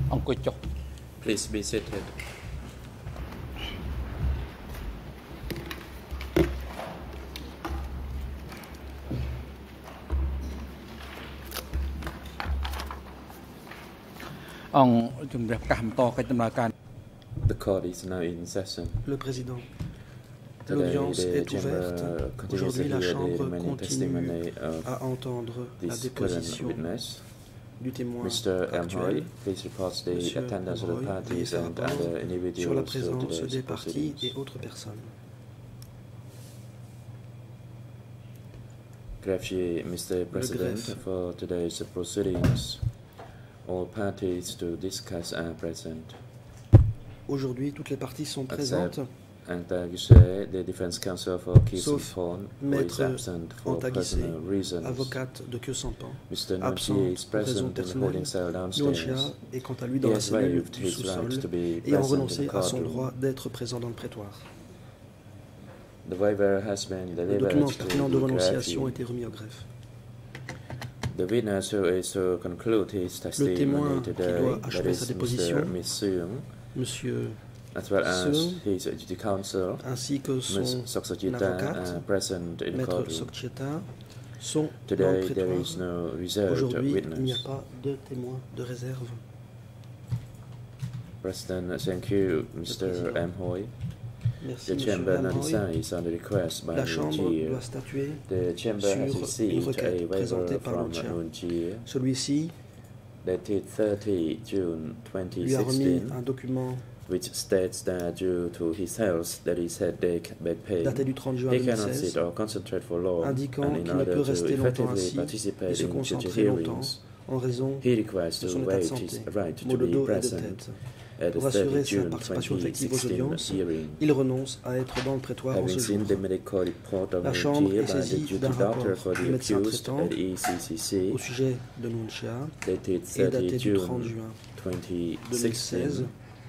អង្គុយចុះ Please be seated. The court is now in session. Le président. L'audience est ouverte. Aujourd'hui, la Chambre continue à entendre la déposition du témoin actuel. Monsieur Emhoy, veuillez faire rapport sur la présence des parties et autres personnes. Greffier, Mr. President, for today's proceedings, all parties to discuss are present. Aujourd'hui, toutes les parties sont présentes, the defense counsel for sauf Maître Antaguissé, avocate de Kyosampan, absent pour raison personnelle. Nuonchia est quant à lui dans la cellule du sous-sol, ayant renoncé à son droit d'être présent dans le prétoire. Le document pertinent de renonciation a été remis au greffe. Le témoin qui doit achever sa déposition, Monsieur Soeurn, ainsi que son avocate, Maître Sokcheta, sont dans le prétoire. Aujourd'hui, il n'y a pas de témoin de réserve. President, thank you, Mr. Emhoy. Merci, The chamber now Emhoy. decides on the request by La Chambre Nuonchia. doit statuer The chamber has sur une received a requête présentée waiver par from Nuonchia. Nuonchia Celui-ci dated 30 June lui a remis 2016, un document which states that due to his health, that is headache, back pain, daté du 30 juin he cannot 2016, sit or concentrate for long, indiquant and in qu'il ne peut order to rester longtemps effectively assis et participate se in future concentrer longtemps hearings, en raison he requests de to son état de waive santé, his right to maux de be dos et de present tête. at the Pour 30 assurer sa June participation effective aux 2016 audiences, hearing. il renonce à être dans le prétoire en Having ce jour. seen the medical report of La Chambre Nuonchia est by the saisie duty d'un doctor rapport for du the médecin accused traitant at the ECCC, au sujet de Nuonchia dated et daté 30 du 30 June juin 2016, 2016.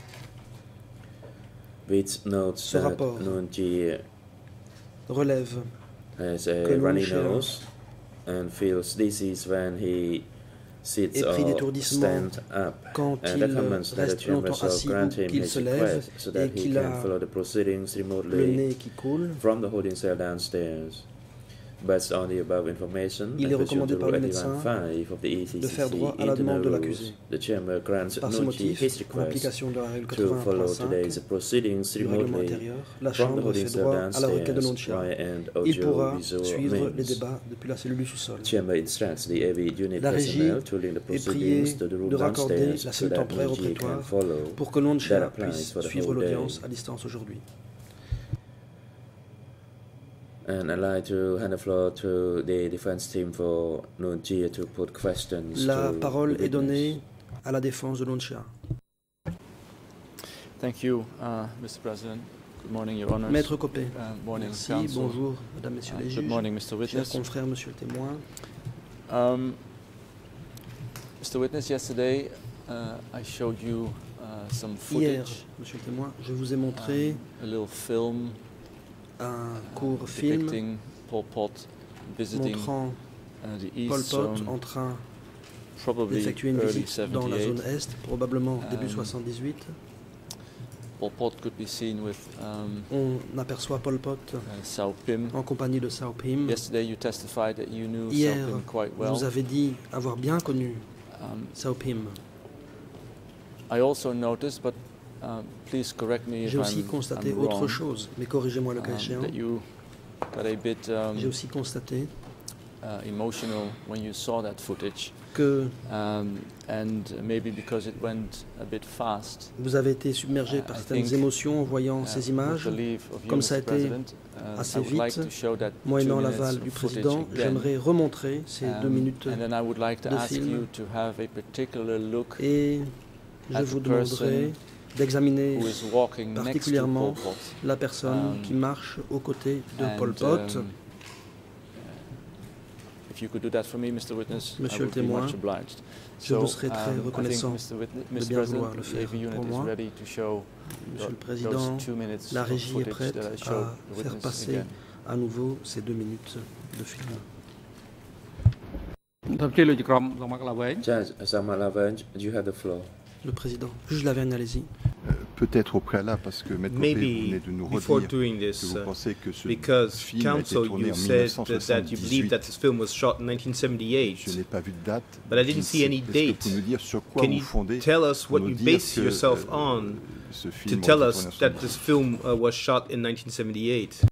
which notes Ce that rapport Nuonchia relève has a que runny Nuonchia nose and feels disease when he sits est pris or d'étourdissement stands up, quand and il recommends that the reste chamber longtemps shall assis grant ou him qu'il his se lève request so that et he qu'il can a follow the proceedings le remotely nez qui coule. from the holding cell downstairs. Based on the above information, Il est and pursuant recommandé to par le Rule médecin 81.5 of the de faire droit ECCC à la internal demande de rules, l'accusé. the chamber grants Par ce Nuonchia motif, his en request application de la règle to follow 81.5 today's proceedings du règlement remotely intérieur, la from the Chambre holding fait cell droit à la requête de downstairs Nuonchia. via an Il pourra audio-visual suivre les means. débats depuis la cellule du sous-sol. Chamber instructs the AV unit La régie personnel to link the est priée proceedings to the room de raccorder downstairs la so cellule that temporaire au Nuonchia can prétoire follow. pour que That Nuonchia applies puisse for the suivre whole day. l'audience à distance aujourd'hui. And I'd like to hand the floor to the defense team for Nuonchia to put questions La to parole the est donnée witness. à la défense de Nuonchia. Thank you, Mr. President. Good morning, Your Honors. Maître Copé. Morning, Merci, Counsel. bonjour, Mesdames, Messieurs les Good juges, morning, Mr. chers Witness. confrères, Monsieur le témoin. Mr. Witness, yesterday I showed you some Hier, footage, Monsieur le témoin, je vous ai montré a little film un court film depicting Pol Pot visiting montrant the Pol East Pot Zone, en train probably d'effectuer une early visite dans la zone 78. Est, probablement début 78. Pol Pot could be seen with On aperçoit Pol Pot Sao Pim. en compagnie de Sao Pim. Yesterday you testified that you knew Hier, Sao Pim quite well. vous avez dit avoir bien connu Sao Pim. I also noticed, but please correct me if J'ai aussi I'm constaté wrong, autre chose, mais corrigez-moi le cas échéant. that you got a bit J'ai aussi constaté emotional when you saw that footage, que and maybe because it went a bit fast. vous avez été submergé par I certaines think, émotions en voyant ces with images. the leave of you, Comme Mr. ça a été President, assez I would like vite, to show that 2 moyennant minutes l'aval of du footage président, again. j'aimerais remontrer ces 2 minutes And then I would like to de ask film. you to have a particular look Et je at vous the demanderai person d'examiner who is walking next to particulièrement Pol Pot. la personne qui marche aux côtés de And, Pol Pot. If you could do that for me, Mr. Witness, I Monsieur le would be témoin, much obliged. je vous serai très I think, reconnaissant Mr. de Mr. bien President, vouloir le the faire AV unit pour is moi. ready to show Monsieur le those Président, 2 minutes la of régie est footage prête that I showed à the faire witness passer again. à nouveau ces 2 minutes de film. Judge Samal Lavenge, you have the floor. Le président. Juge Lavergne, allez-y. Peut-être au préalable, parce que Maître Copé, vous venez de nous redire que vous pensez que ce film a été tourné en 1978. Je n'ai pas vu de date. But I didn't see any date. Est-ce que vous pouvez nous dire sur quoi vous fondez tell us what you base yourself on to tell us that this film was shot in 1978?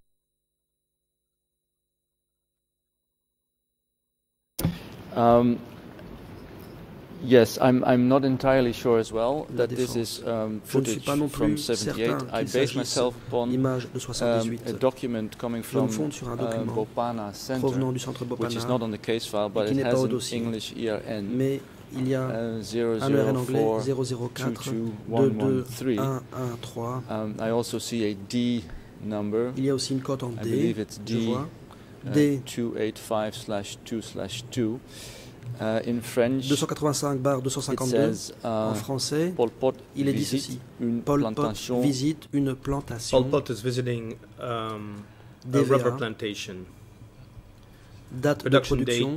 Yes, I'm not entirely sure as well that this is footage from 78. I base myself upon a document coming from Bopana Center, which is not on the case file, but it has an English ERN. Mais il y a un ERN anglais 004-22-113. I also see a D number. Il y a aussi une cote en D. I believe it's D, D 285/2/2. In French, 285/252. En français, Pol Pot il est dit ceci. Pol Pot visite une plantation. Pol Pot is visiting a rubber plantation. Date de production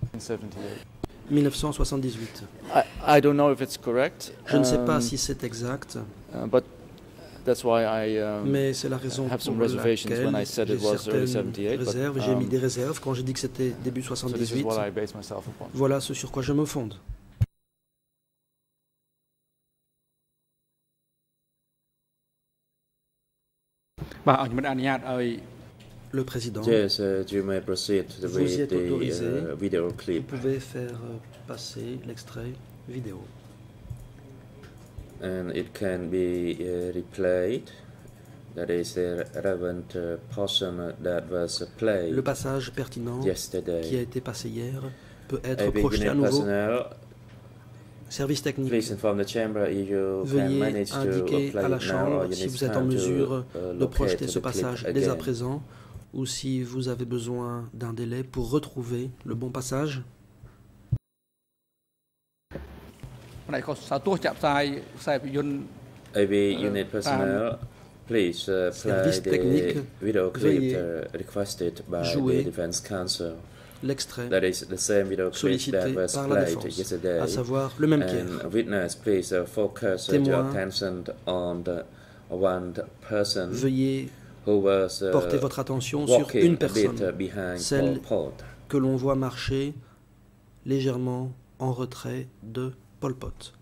1978. I don't know if it's correct. Je ne sais pas si c'est exact. But that's why I mais c'est la raison have some pour reservations when I said j'ai it was early certaines 78. réserves. J'ai mis des réserves quand j'ai dit que c'était début So this is 78. what I base myself upon. Voilà ce sur quoi je me fonde. Le président, Yes, you may proceed vous y with êtes autorisé. the video Vous clip. pouvez faire passer l'extrait vidéo. And it can be replayed. That is the relevant portion that was played Le passage pertinent qui a yesterday. été passé hier peut être Every projeté à unit nouveau. personnel, Service technique, please inform the chamber if you can veuillez manage to indiquer play à la it now, or Chambre you si need vous êtes en time mesure to de locate projeter ce the clip passage dès à again. présent ou si vous avez besoin d'un délai pour retrouver le bon passage. Every unit personnel, please play Service the technique, video clip veuillez requested by jouer the defense counsel. L'extrait That is the same video clip sollicité that was par la played défense, yesterday. à savoir le même qu'hier. And witness, please focus your Témoin, attention on the one person Veuillez who was porter votre attention sur walking une a bit personne, behind celle Pol Pot. que l'on voit marcher légèrement en retrait de Pol Pot.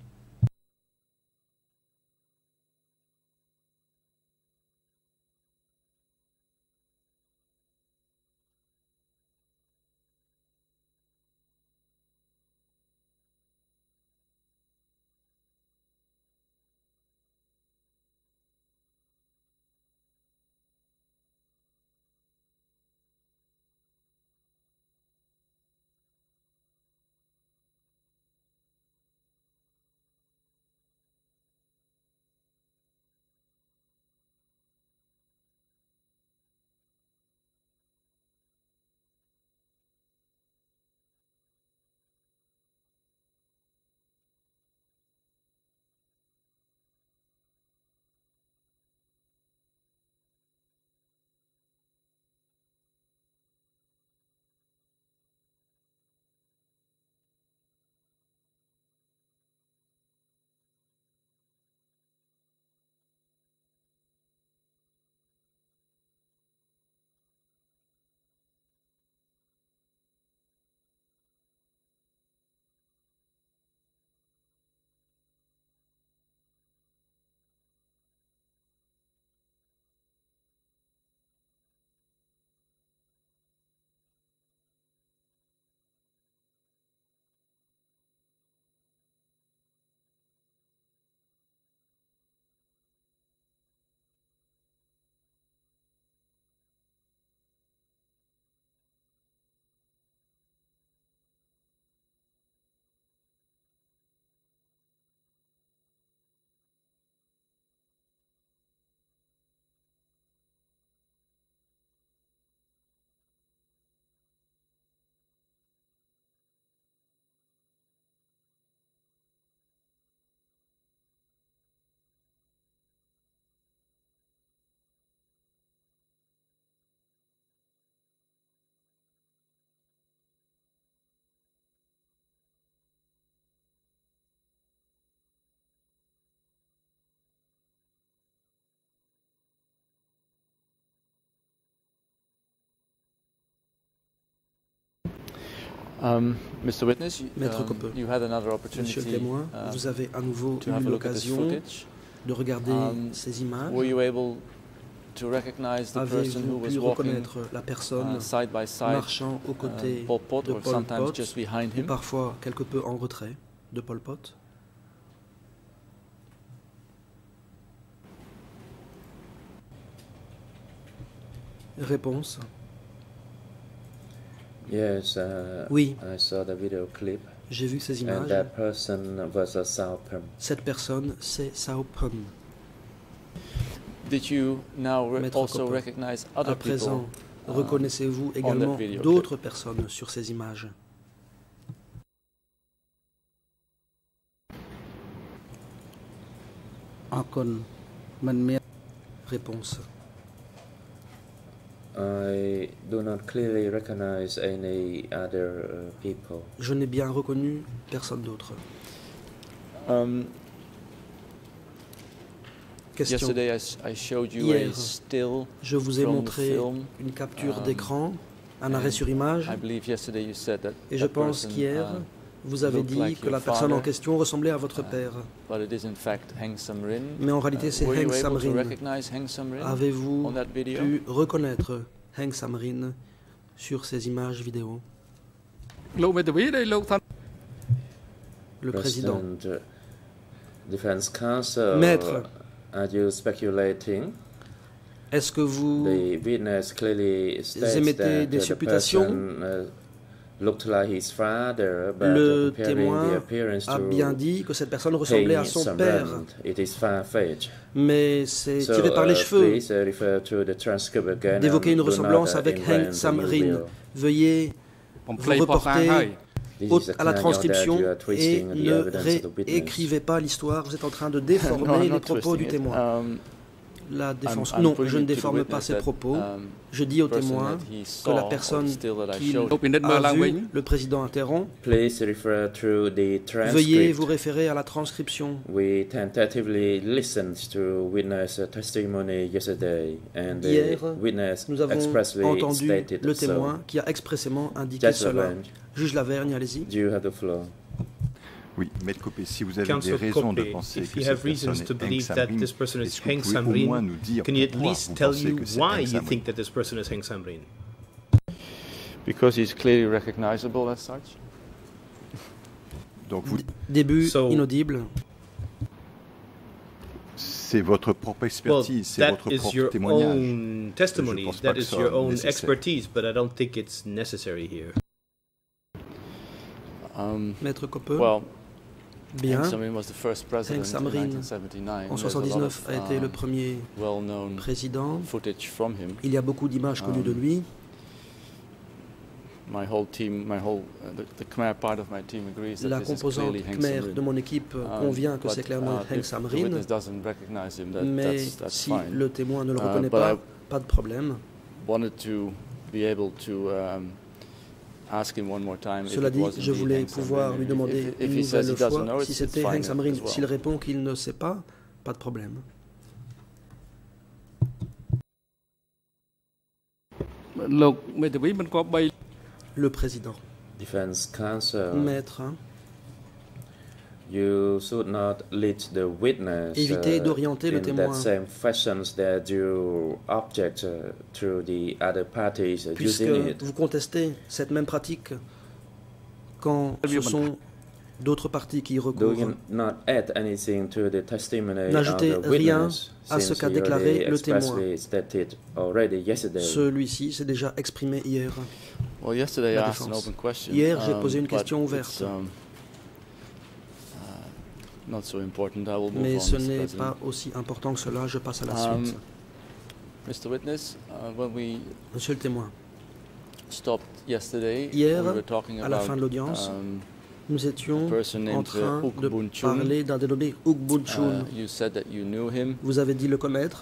Mr. Witness, Maître Coppe, you had another opportunity, Monsieur le témoin, vous avez à nouveau eu l'occasion de regarder ces images. Were you able to recognize the person who was walking la personne side by side, marchant aux côtés Pol Pot, de or Pol sometimes Pot, just behind him? parfois quelque peu en retrait de Pol Pot? Réponse. Yes, oui. I saw the video clip. J'ai vu ces images. And that person was a Soeurn. Cette personne, c'est Soeurn. Did you now also recognize other à présent, reconnaissez-vous également d'autres personnes sur ces images? Réponse. I do not clearly recognize any other people. Je n'ai bien reconnu personne d'autre. Question. Hier, je vous ai montré une capture d'écran, un arrêt sur image, et je pense qu'hier, vous avez dit que la personne en question ressemblait à votre père. Mais en réalité, c'est Heng Samrin. Avez-vous pu reconnaître Heng Samrin sur ces images vidéo? Le président. Maître, are you speculating? Est-ce que vous émettez des supputations? Le témoin a bien dit que cette personne ressemblait à son père, mais c'est tiré par les cheveux d'évoquer une ressemblance avec Heng Samrin. Veuillez vous reporter à la transcription et ne réécrivez pas l'histoire. Vous êtes en train de déformer les propos du témoin. La défense. Non, je ne déforme pas ses propos. Je dis au témoin que la personne qui a vu, le président interrompt. Veuillez vous référer à la transcription. Hier, nous avons entendu le témoin qui a expressément indiqué cela. Juge Lavergne, allez-y. Oui, Maître Coppe, si vous avez des raisons de penser que cette personne est Heng Samrin, est-ce que vous pouvez au moins nous dire pourquoi vous pensez que c'est Heng Samrin? Because he's clearly recognizable as such. Donc vous... Début inaudible. C'est votre propre expertise, c'est votre propre témoignage. Testimony. That is your own expertise, but I don't think it's necessary here. Maître Coppe. Well, bien. Heng Samrin was the first president Heng Samrin, en 1979, a été le premier président. Il y a beaucoup d'images connues de lui. La composante Khmer de mon équipe convient que c'est clairement Heng Samrin, mais si le témoin ne le reconnaît pas de problème. Cela dit, je voulais pouvoir lui demander une nouvelle fois si c'était Heng Samrin. S'il répond qu'il ne sait pas de problème. Le président. Maître, évitez d'orienter le témoin. Puisque vous contestez cette même pratique quand ce sont d'autres parties qui y recourent. N'ajoutez rien à ce qu'a déclaré le témoin. Celui-ci s'est déjà exprimé hier. Hier, j'ai posé une question ouverte. Mais ce n'est pas aussi important que cela. Je passe à la suite. Monsieur le témoin, hier, à la fin de l'audience, nous étions en train de parler d'un dénommé Uk Bun Chun. Vous avez dit le connaître.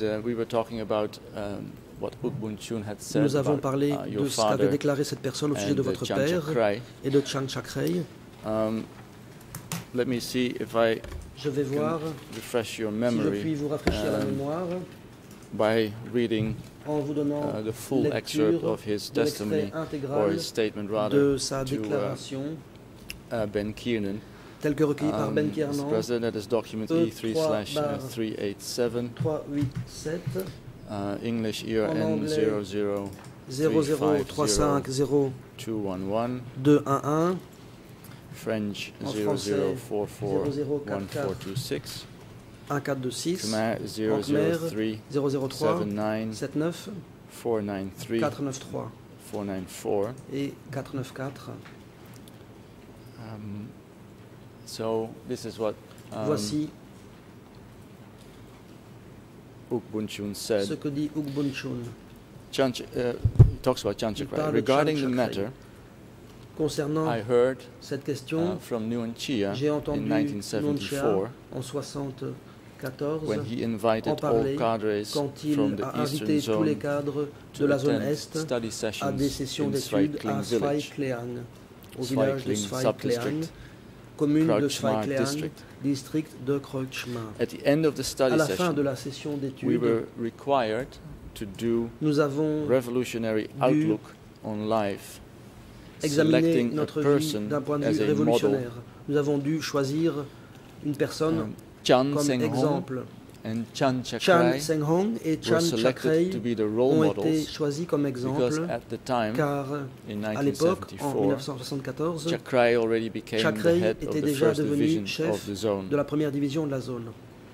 Nous avons parlé de ce qu'avait déclaré cette personne au sujet de votre père et de Chiang Chak-rae. Je vais voir si je puis vous rafraîchir la mémoire. by reading en vous donnant the full excerpt of his testimony, or his statement rather, de sa déclaration Ben Kiernan. Tel que recueilli par Ben Mr. Kiernan, President, that is document E3/387, English ERN 00350211, French en français 00441426, 1426, Khmer en Khmer 003 79 79 493 493 494. et 494. So this is what Voici Uk Bunchun said. ce que dit Uk Bunchun. He talks about Chanchakrai. Regarding the matter, concernant I heard cette question, from Nguyen Chia j'ai in entendu Nguyen Chia 1974 en 1974 when he en invited all parler cadres quand il from the a eastern invité tous les zone cadres to de la zone attend Est study à sessions des sessions in d'études à Svay Kling village, Svay-Kleang, au village de Svay Kling Svay-Kleang, subdistrict, commune de Kreutzmark Svay-Kleang, district. district de Kreutzmark. At the end of the À study la fin session, de la session we d'études, were required to do nous avons revolutionary outlook on life, examiner selecting a notre vie person d'un point de as vue a révolutionnaire. model. Nous avons dû choisir une personne Chan comme Seng Hong exemple. and Chan Chan Chakrai Seng Hong et were Chan selected Chakrai to be the role ont été models choisis comme because exemple at the time, car in à l'époque, en 1974, 1974, Chakrai already became the Chakrai head of était the déjà first devenu division chef of the zone. de la première division de la zone.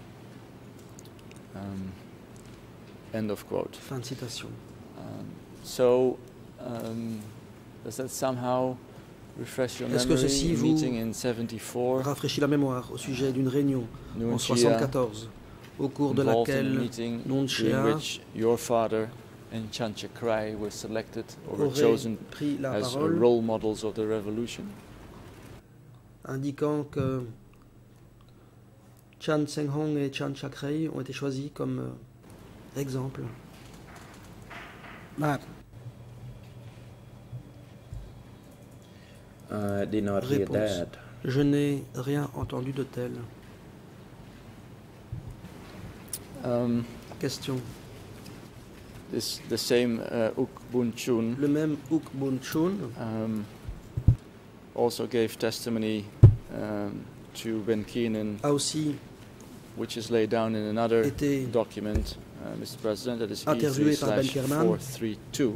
End of quote. Fin de citation. So, does that somehow refresh your Est-ce que memory? ceci vous Meeting in 74, Rafraîchit la mémoire au sujet d'une réunion en Nguyen Chia 1974, au cours de involved in a laquelle meeting Nguyen during Chia which your father and Chan Chakrai were selected or were aurait chosen pris la as parole, role models of the revolution. indiquant que Chan Seng Hong et Chan Chakrai ont été choisis comme exemple. I did not hear Réponse. that. Je n'ai rien entendu de tel. Question. The same Uk Bun Chun Le même Uk Bunchun also gave testimony to Ben Keenan, a aussi which is laid down in another été document, Mr. President, that is interviewé par Ben Kiernan. E3/432.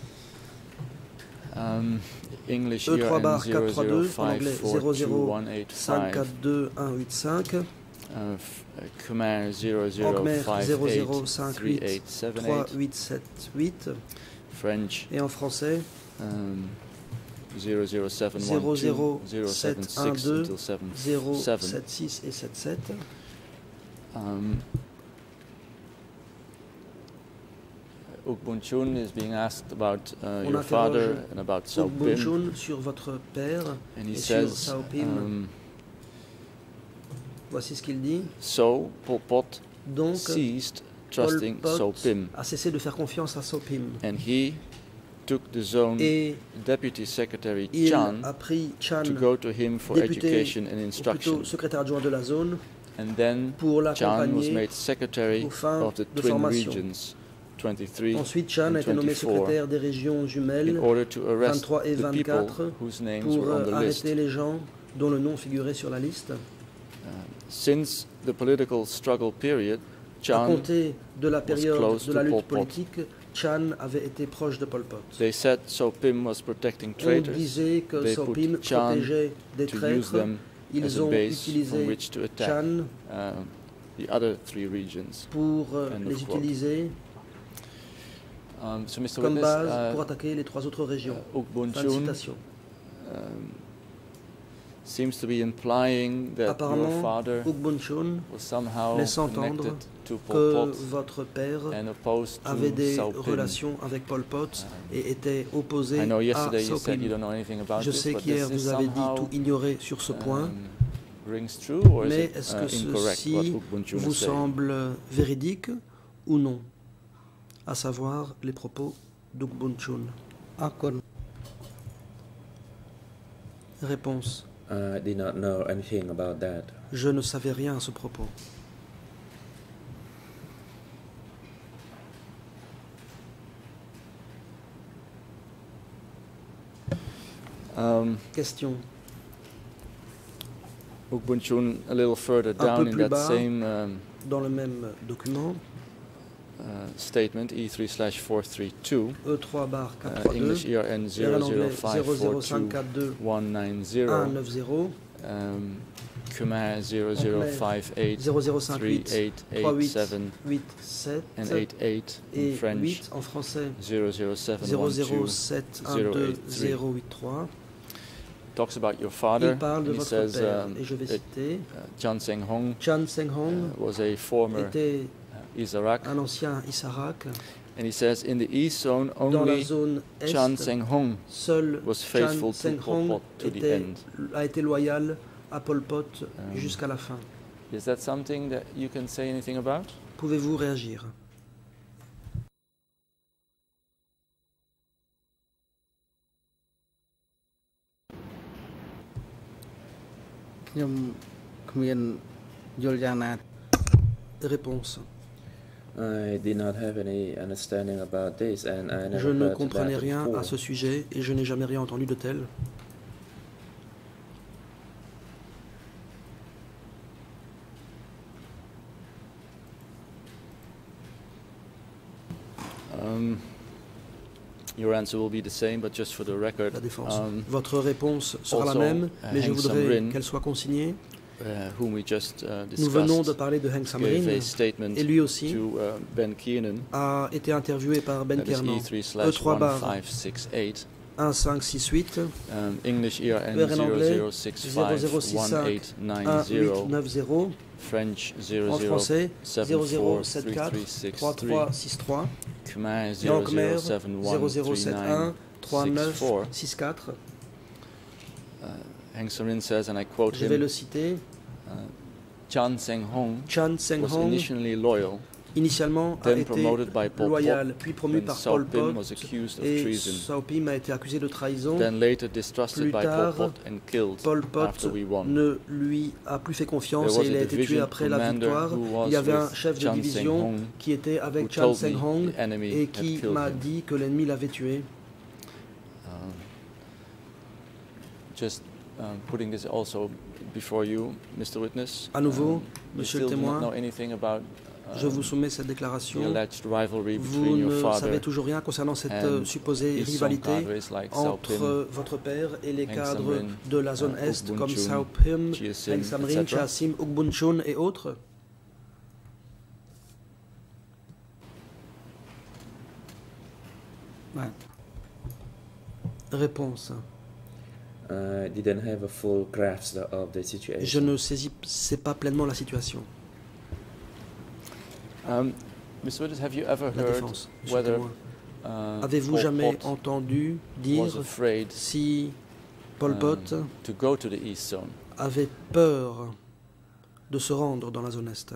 English E3/432, en anglais 00542185, 0052-185, Khmer en Khmer 00583878, 0058-3878, French et en français 00712 076 00712 until 77. 076 et 77. Uk Bun Chun is being asked about On your father interroge and about Uk Sao Pim, Bunchun sur votre père and he et sur says, Sao Pim. Voici ce qu'il dit. so Pol Pot Donc, ceased Pol trusting Sao Pot Pim, a cessé de faire confiance à Sao Pim. and he took the zone Et deputy secretary il Chan a pris Chan, to go to him for député, education and ou instruction, plutôt secrétaire adjoint de la zone, and then pour Chan was l'accompagner made secretary aux fins of the de twin formation. regions 23 Ensuite, Chan a and été nommé 24 secrétaire des régions in jumelles order to arrest 23 et the 24 people whose names pour were on the list. arrêter les gens dont le nom figurait sur la liste. Since the political struggle period, À Chan, compter de la période close de la to Pol lutte Pot. politique, Chan avait été proche de Pol Pot. they said Sao Pim was protecting On traitors. disait que They Sao put Pim Chan protégeait des to use traîtres. them as Ils a ont base from utilisé which to attack Chan the other three regions. pour End les of quote. utiliser So Mr. comme Witness, base pour attaquer les trois autres régions. Uk Bun Fin de Chun citation. seems to be implying that your Apparemment, father Uk Bunchun was somehow laisse entendre connected to Pol que Pot votre père and opposed avait to des Sao Pim. relations avec Pol Pot et était opposé I know à yesterday you Sao said you Pim. don't know anything about Je this, sais but qu'hier does this vous avez dit somehow tout ignorer sur ce point, rings true, or is mais it est-ce que incorrect what ceci Uk Bun Chun vous is saying? semble véridique ou non, à savoir les propos d'Uk Bunchun? Réponse. I did not know anything about that. Je ne savais rien à ce propos. Question. Ubuntu, a little further down in that same dans le même document. Statement E3/432. E3/432. English ERN 005421990. Khmer 00583887 and 88 in French. En français 00712-083. Talks about your father. Il parle de votre says, père, et je vais citer Chan Seng Hong was a former Isarak. Un ancien Isarak. And he says, in the East Zone, only Chan Seng Hong was faithful to Pol Pot to the end. A été loyal à Pol Pot jusqu'à la fin. Is that something that you can say anything about? Pouvez-vous réagir? Réponse. I did not have any understanding about this and I never je ne heard comprenais that rien before. à ce sujet et je n'ai jamais rien entendu de tel. Your answer will be the same, but just for the record. La défense. Votre réponse sera la même, mais je voudrais qu'elle soit consignée. Whom we just Nous venons de parler de Heng Samrin, et lui aussi Ben Kiernan, a été interviewé par Ben Kiernan. E3/1568. English ERN 00651890. French en français 00743363. Khmer et en Khmer 00713964. Heng Samrin says, and I quote Je vais le citer. Chan Seng Hong was initially loyal, initialement a été loyal, puis promu par Pol Pot, et Sao Pim a été accusé de trahison. Plus tard, Pol Pot ne lui a plus fait confiance et il a été tué après la victoire. Il y avait un chef de division qui était avec Chan Seng Hong et qui m'a dit que l'ennemi l'avait tué. Putting this also before you, Mr. Witness. À nouveau, Monsieur le témoin, je vous soumets cette déclaration. Vous ne savez toujours rien concernant cette supposée rivalité entre votre père et les cadres de la zone Est comme Sao Pim, Heng Samrin, Chasim, Ubuntu et autres. Ouais. Réponse. Didn't have a full grasp of the situation. Je ne saisissais pas pleinement la situation. Mr. Witness, have you ever heard whether avez-vous jamais entendu dire si Pol Pot avait peur de se rendre dans la zone Est?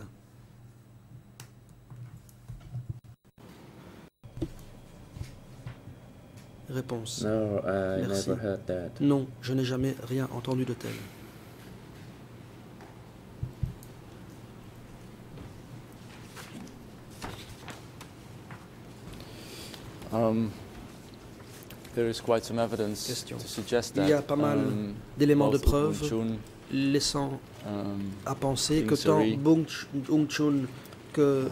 Réponse. No, I Merci. never heard that. Non, je n'ai jamais rien entendu de tel. There is quite some evidence Question. to suggest that, il y a pas mal d'éléments de preuve laissant à penser que tant Bung Chun que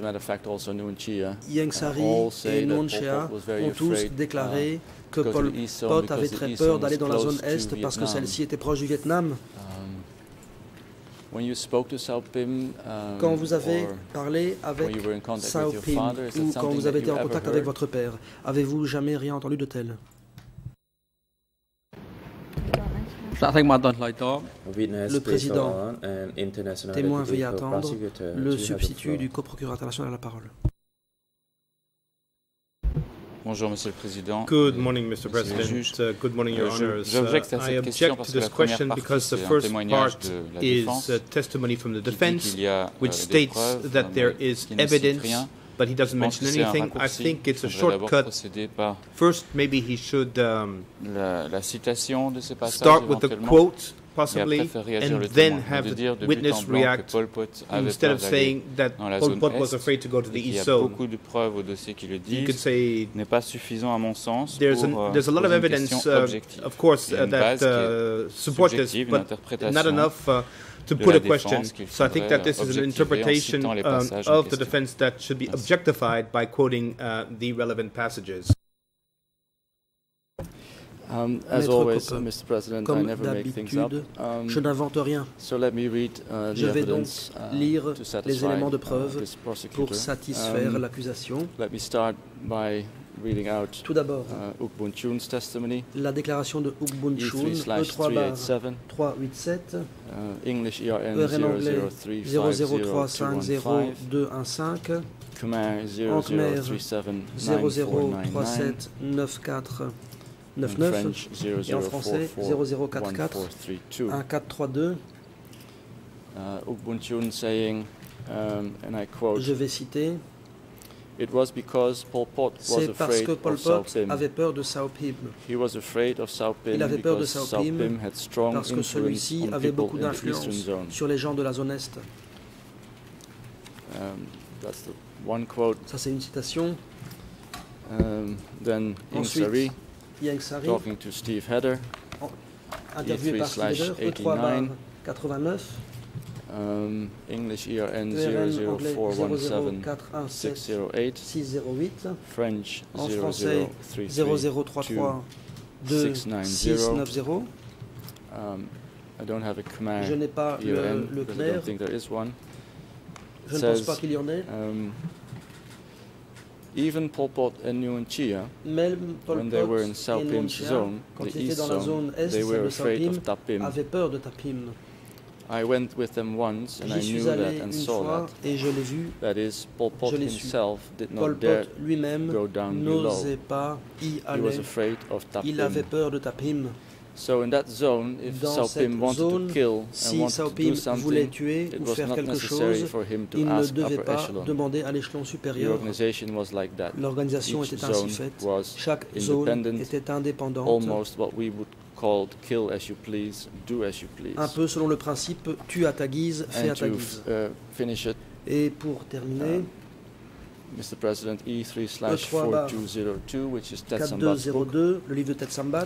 Ieng Sari et Nuon Chea ont tous déclaré que Pol Pot avait très peur d'aller dans la zone Est parce que celle-ci était proche du Vietnam. Quand vous avez parlé avec Sao Pim ou quand vous avez été en contact avec votre père, avez-vous jamais rien entendu de tel? Le président, témoin veuillez attendre, le substitut du coprocureur international a la parole. Bonjour, Monsieur le Président. Good morning, Mr. President. Good morning, Your Honors. I object to this question because the first part is testimony from the defense, which states that there is evidence, but he doesn't mention anything. I think it's a shortcut. First, maybe he should start with the quote possibly, and then have the witness react instead of saying that Pol Pot was afraid to go to the East Zone. You could say there's a lot of evidence, of course, that support this, but not enough to put a question. So I think that this is an interpretation of the defense that should be objectified by quoting the relevant passages. As always, Mr. President, I never make things up. Je n'invente rien. So let me read Je vais donc lire les éléments de preuve pour satisfaire l'accusation. Let me start by reading out tout d'abord Ukbun-Chun's testimony. La déclaration de Ukbun-Chun, E3/387, English ERN 003502215, Khmer 00379499, et en français 00441432. Ukbun-Chun saying, and I quote, je vais citer, it was because Pol Pot was afraid of Sao Pim. Avait peur de Sao Pim. He was afraid of Sao Pim Il avait peur de Sao Pim had strong parce que celui-ci avait beaucoup d'influence sur les gens de la zone Est. That's the one quote. Ça c'est une citation. Then Ensuite, Yang Sari talking to Steve Hedder, interviewé par Steve Hedder, E3/89. English ERN 00417-608, French 0033-2690. I don't have a Khmer Je n'ai pas ERN le because I Khmer. don't think there is one. Je ne pense pas qu'il y en ait. Even Pol Pot and Nguyen Chia, when they were in Sao Pim's zone, the East Zone, they were afraid of Tapim. Avaient peur de Tapim. I went with them once and I knew that and saw that. Et je l'ai vu. That is, Pol Pot himself did Pol not dare Pot lui-même go down below. Pas y aller. He was afraid of Tapim. Il avait peur de Tapim. So in that zone, if Sao Pim wanted to kill and wanted to do something, it was not necessary for him to ask upper echelon. The organization was like that. Each zone was independent, almost what we would call kill as you please, do as you please. Un peu selon le principe tue à ta guise, fais à ta guise. Finish it. Et pour terminer, Mr. President, E3/4202, which is Ted Sambat's book, le livre de Ted Sambat,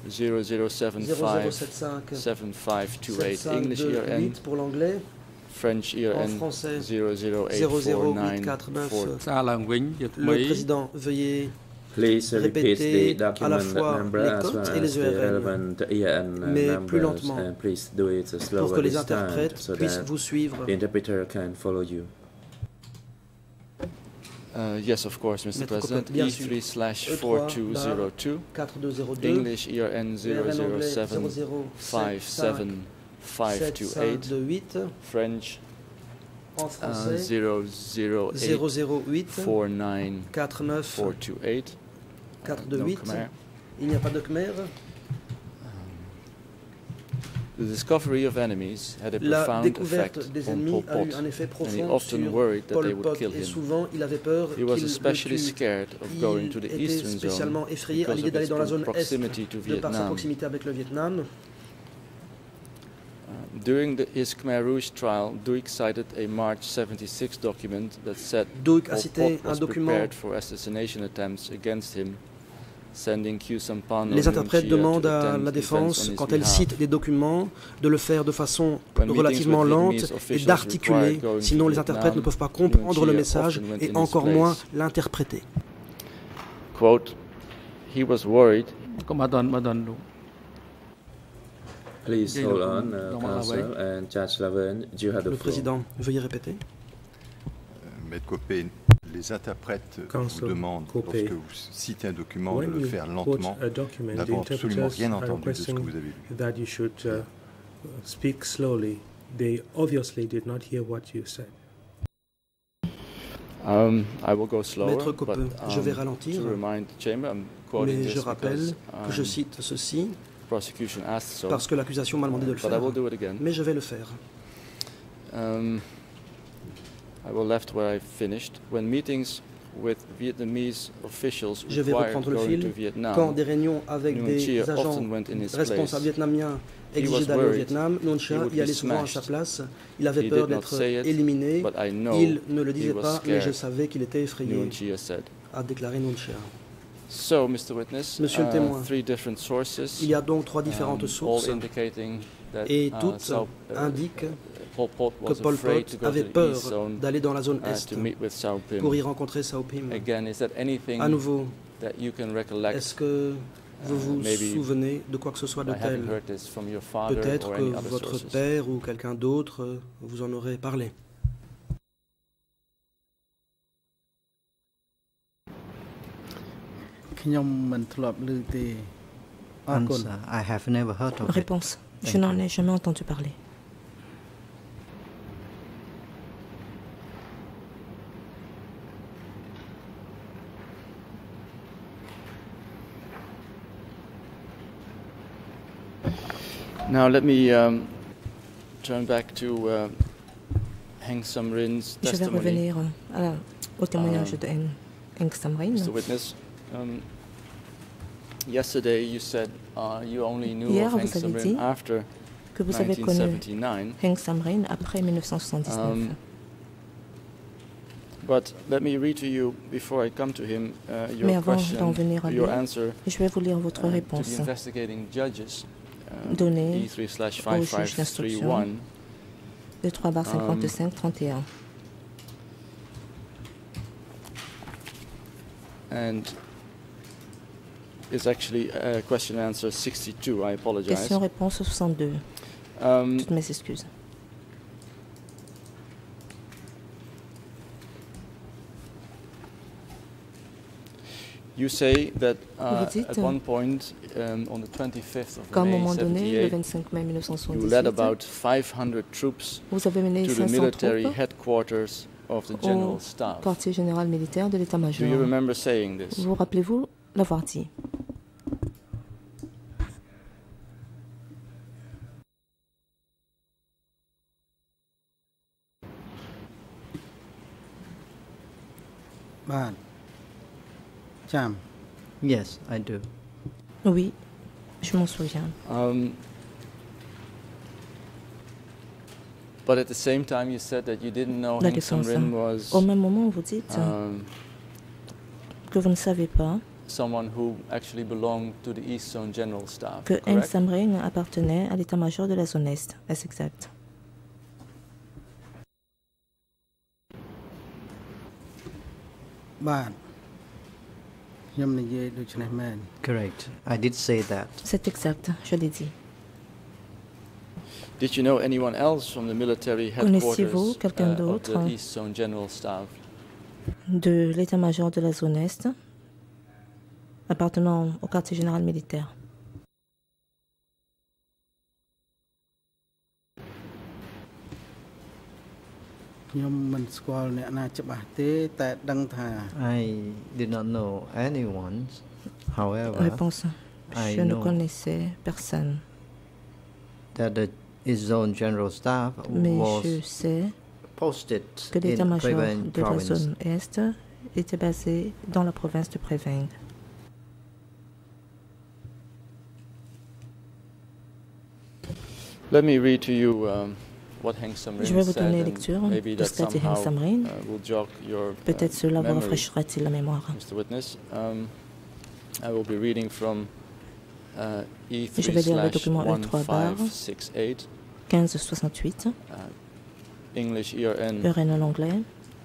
0075-7528, English ERN, pour l'anglais, French ERN, 00849. Le président, veuillez Please répéter the à la document fois number les as codes well et as les the ERN, relevant ERN mais plus numbers, lentement, and please do it pour slower que les this time interprètes so puissent that vous suivre. the interpreter can follow you. Yes, of course, Mr. President. E3/4202, 4202, English ERN 0075728, French en français 0084948. 428. Il n'y a pas de Khmer. The discovery of enemies had a La profound découverte effect des on ennemis Pol a eu Pot, un effet and he profond often sur worried that they Pol would Pot kill et him. souvent il avait peur He was qu'il especially le tue. scared of going to the Il était eastern zone spécialement effrayé à because l'idée of d'aller its dans la zone Est proximity to de par sa Vietnam. proximité avec le Vietnam. During his Khmer Rouge trial, Duick cited a March 76 document that said Duick a Pol cité Pot un was document. prepared for assassination attempts against him, sending Khieu Samphan Les interprètes demandent à la défense, quand elle cite des documents, de le faire de façon relativement lente et d'articuler, sinon les interprètes ne peuvent pas comprendre le message et encore moins l'interpréter. Quote, he was worried. Please hold on, Counsel and Judge Laverne, you have the Le floor. président, veuillez répéter. Maître Copé, les interprètes vous demandent, lorsque vous citez un document, de le faire lentement, n'avons absolument rien entendu de ce que vous avez lu. That you should speak slowly. They obviously did not hear what you said. I will go slower, Maître Copé, je vais ralentir, to remind the chamber, I'm quoting mais this je rappelle because, que je cite ceci prosecution asked so, parce que l'accusation m'a demandé de le but I faire, will do it again. mais je vais le faire. I will left where I finished. When meetings Je vais reprendre le fil. Quand des réunions avec des agents responsables vietnamiens exigeaient d'aller au Vietnam, Nguyen Chia y allait souvent à sa place. Il avait peur d'être éliminé. Il ne le disait pas, mais je savais qu'il était effrayé, a déclaré Nguyen Chia. Monsieur le témoin, il y a donc 3 différentes sources et toutes indiquent que Pol Pot avait peur d'aller dans la zone Est pour y rencontrer Sao-Pim. À nouveau, est-ce que vous vous souvenez de quoi que ce soit de tel? Peut-être que votre père ou quelqu'un d'autre vous en aurait parlé. Réponse. Je n'en ai jamais entendu parler. Now let me turn back to Heng Samrin's testimony. Je vais revenir au témoignage de Heng Samrin. Mr. Witness, yesterday you said you only knew of Heng Samrin after que vous avez connu Heng Samrin après 1979. But let me read to you before I come to him Mais your avant question, d'en venir à lui, your answer je vais vous lire votre réponse to the investigating judges. Donnée au juge d'instruction de 3/55-31. And it's actually question and answer 62. I apologize. Question-réponse 62. Toutes mes excuses. You say that at one point on the 25th of May 1978, you led about 500 troops to the military headquarters of the General Staff. Quartier général militaire de l'état-major. Do you remember saying this? Vous rappelez-vous l'avoir dit? Yes, I do. Oui, je m'en souviens. But at the same time, you said that you didn't know Heng Samrin was. Au même moment, vous dites que vous ne savez pas someone who actually belonged to the East Zone General Staff. Que Heng Samrin appartenait à l'état-major de la zone Est. Est-ce exact? Correct. I did say that. C'est exact, je l'ai dit. Did you know anyone else from the military headquarters of the East Zone General Staff? De l'état-major de la zone Est, appartenant au quartier général militaire. I did not know anyone. However, Réponse. Je ne connaissais personne. That the East Zone General Staff was posted que l'état-major de la zone Est était basé dans la province de Préveng. Let me read to you what Heng Samrin Je vais vous donner lecture de ce qu'a dit Heng Samrin. Peut-être cela vous rafraîchira-t-il la mémoire. Mr. Witness, I will be reading from Je vais lire le document E3/1568. English ERN en anglais.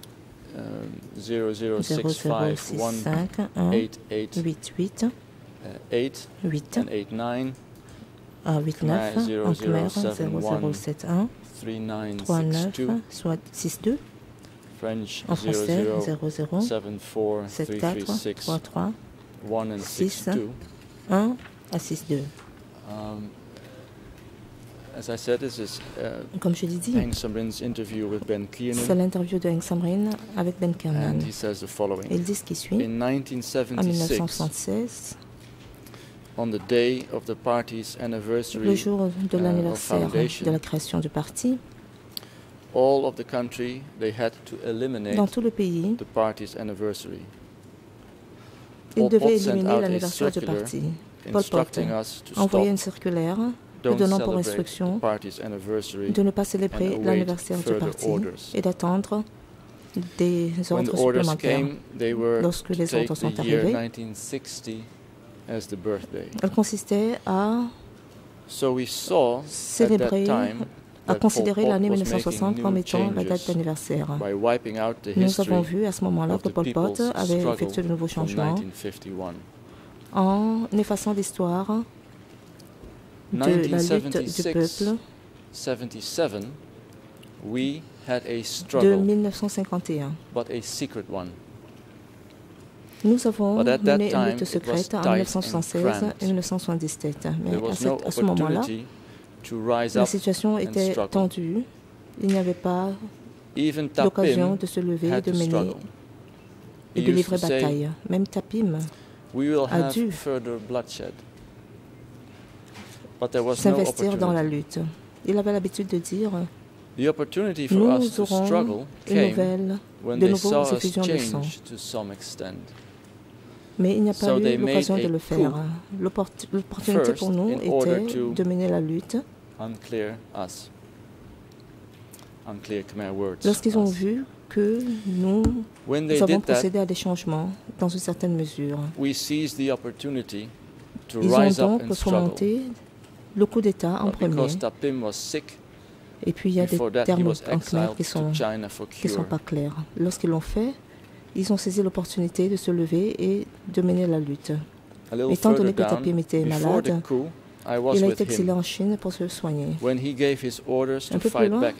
0065 88 8 and 89 à 89 en Khmer 0071 39 soit 62 en français 00 74 33 6 1 à 62. As I said, this is comme je l'ai dit, c'est l'interview de Heng Samrin avec Ben Kiernan. Il dit ce qui suit. En 1976, le jour de l'anniversaire de la création du parti, all of the country, they had to eliminate dans tout le pays, the party's anniversary. Ils devaient éliminer l'anniversaire du parti. Pol Pot a envoyé une circulaire lui donnant pour instruction de ne pas célébrer l'anniversaire du parti et d'attendre des ordres supplémentaires. Lorsque les ordres sont arrivés, elle consistait à célébrer, à considérer l'année 1960 comme étant la date d'anniversaire. Nous avons vu à ce moment-là que Pol Pot avait effectué de nouveaux changements en effaçant l'histoire de la lutte du peuple de 1951. Nous avons mené une lutte secrète en 1976 et 1977, mais à ce moment-là, la situation était tendue. Il n'y avait pas l'occasion de se lever, de mener et de livrer bataille. Même Tapim a dû s'investir dans la lutte. Il avait l'habitude de dire « Nous aurons de nouvelles effusions de sang ». Mais il n'y a pas eu l'occasion de le faire. L'opportunité pour nous était de mener la lutte. Lorsqu'ils ont vu que nous avons procédé à des changements dans une certaine mesure, ils ont donc fomenté le coup d'État en premier. Et puis il y a des termes en khmer qui sont pas clairs. Lorsqu'ils l'ont fait, ils ont saisi l'opportunité de se lever et de mener la lutte. Étant donné que Tapim était malade, il a été exilé en Chine pour se soigner. Un peu plus loin,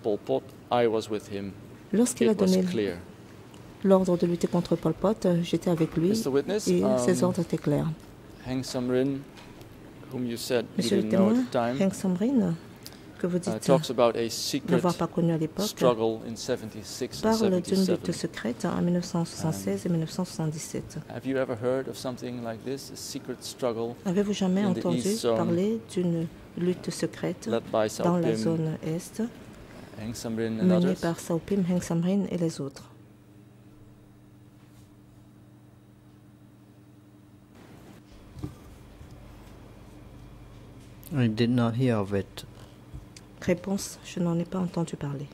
lorsqu'il a donné l'ordre de lutter contre Pol Pot, j'étais avec lui et ses ordres étaient clairs. Monsieur le témoin, Heng Samrin, que vous dites n'avoir pas connu à l'époque, parle d'une lutte secrète en 1976 et 1977. Avez-vous jamais entendu parler d'une lutte secrète dans la zone Est, menée par Saupim, Heng Samrin et les autres? I did not hear of it. Réponse, je n'en ai pas entendu parler.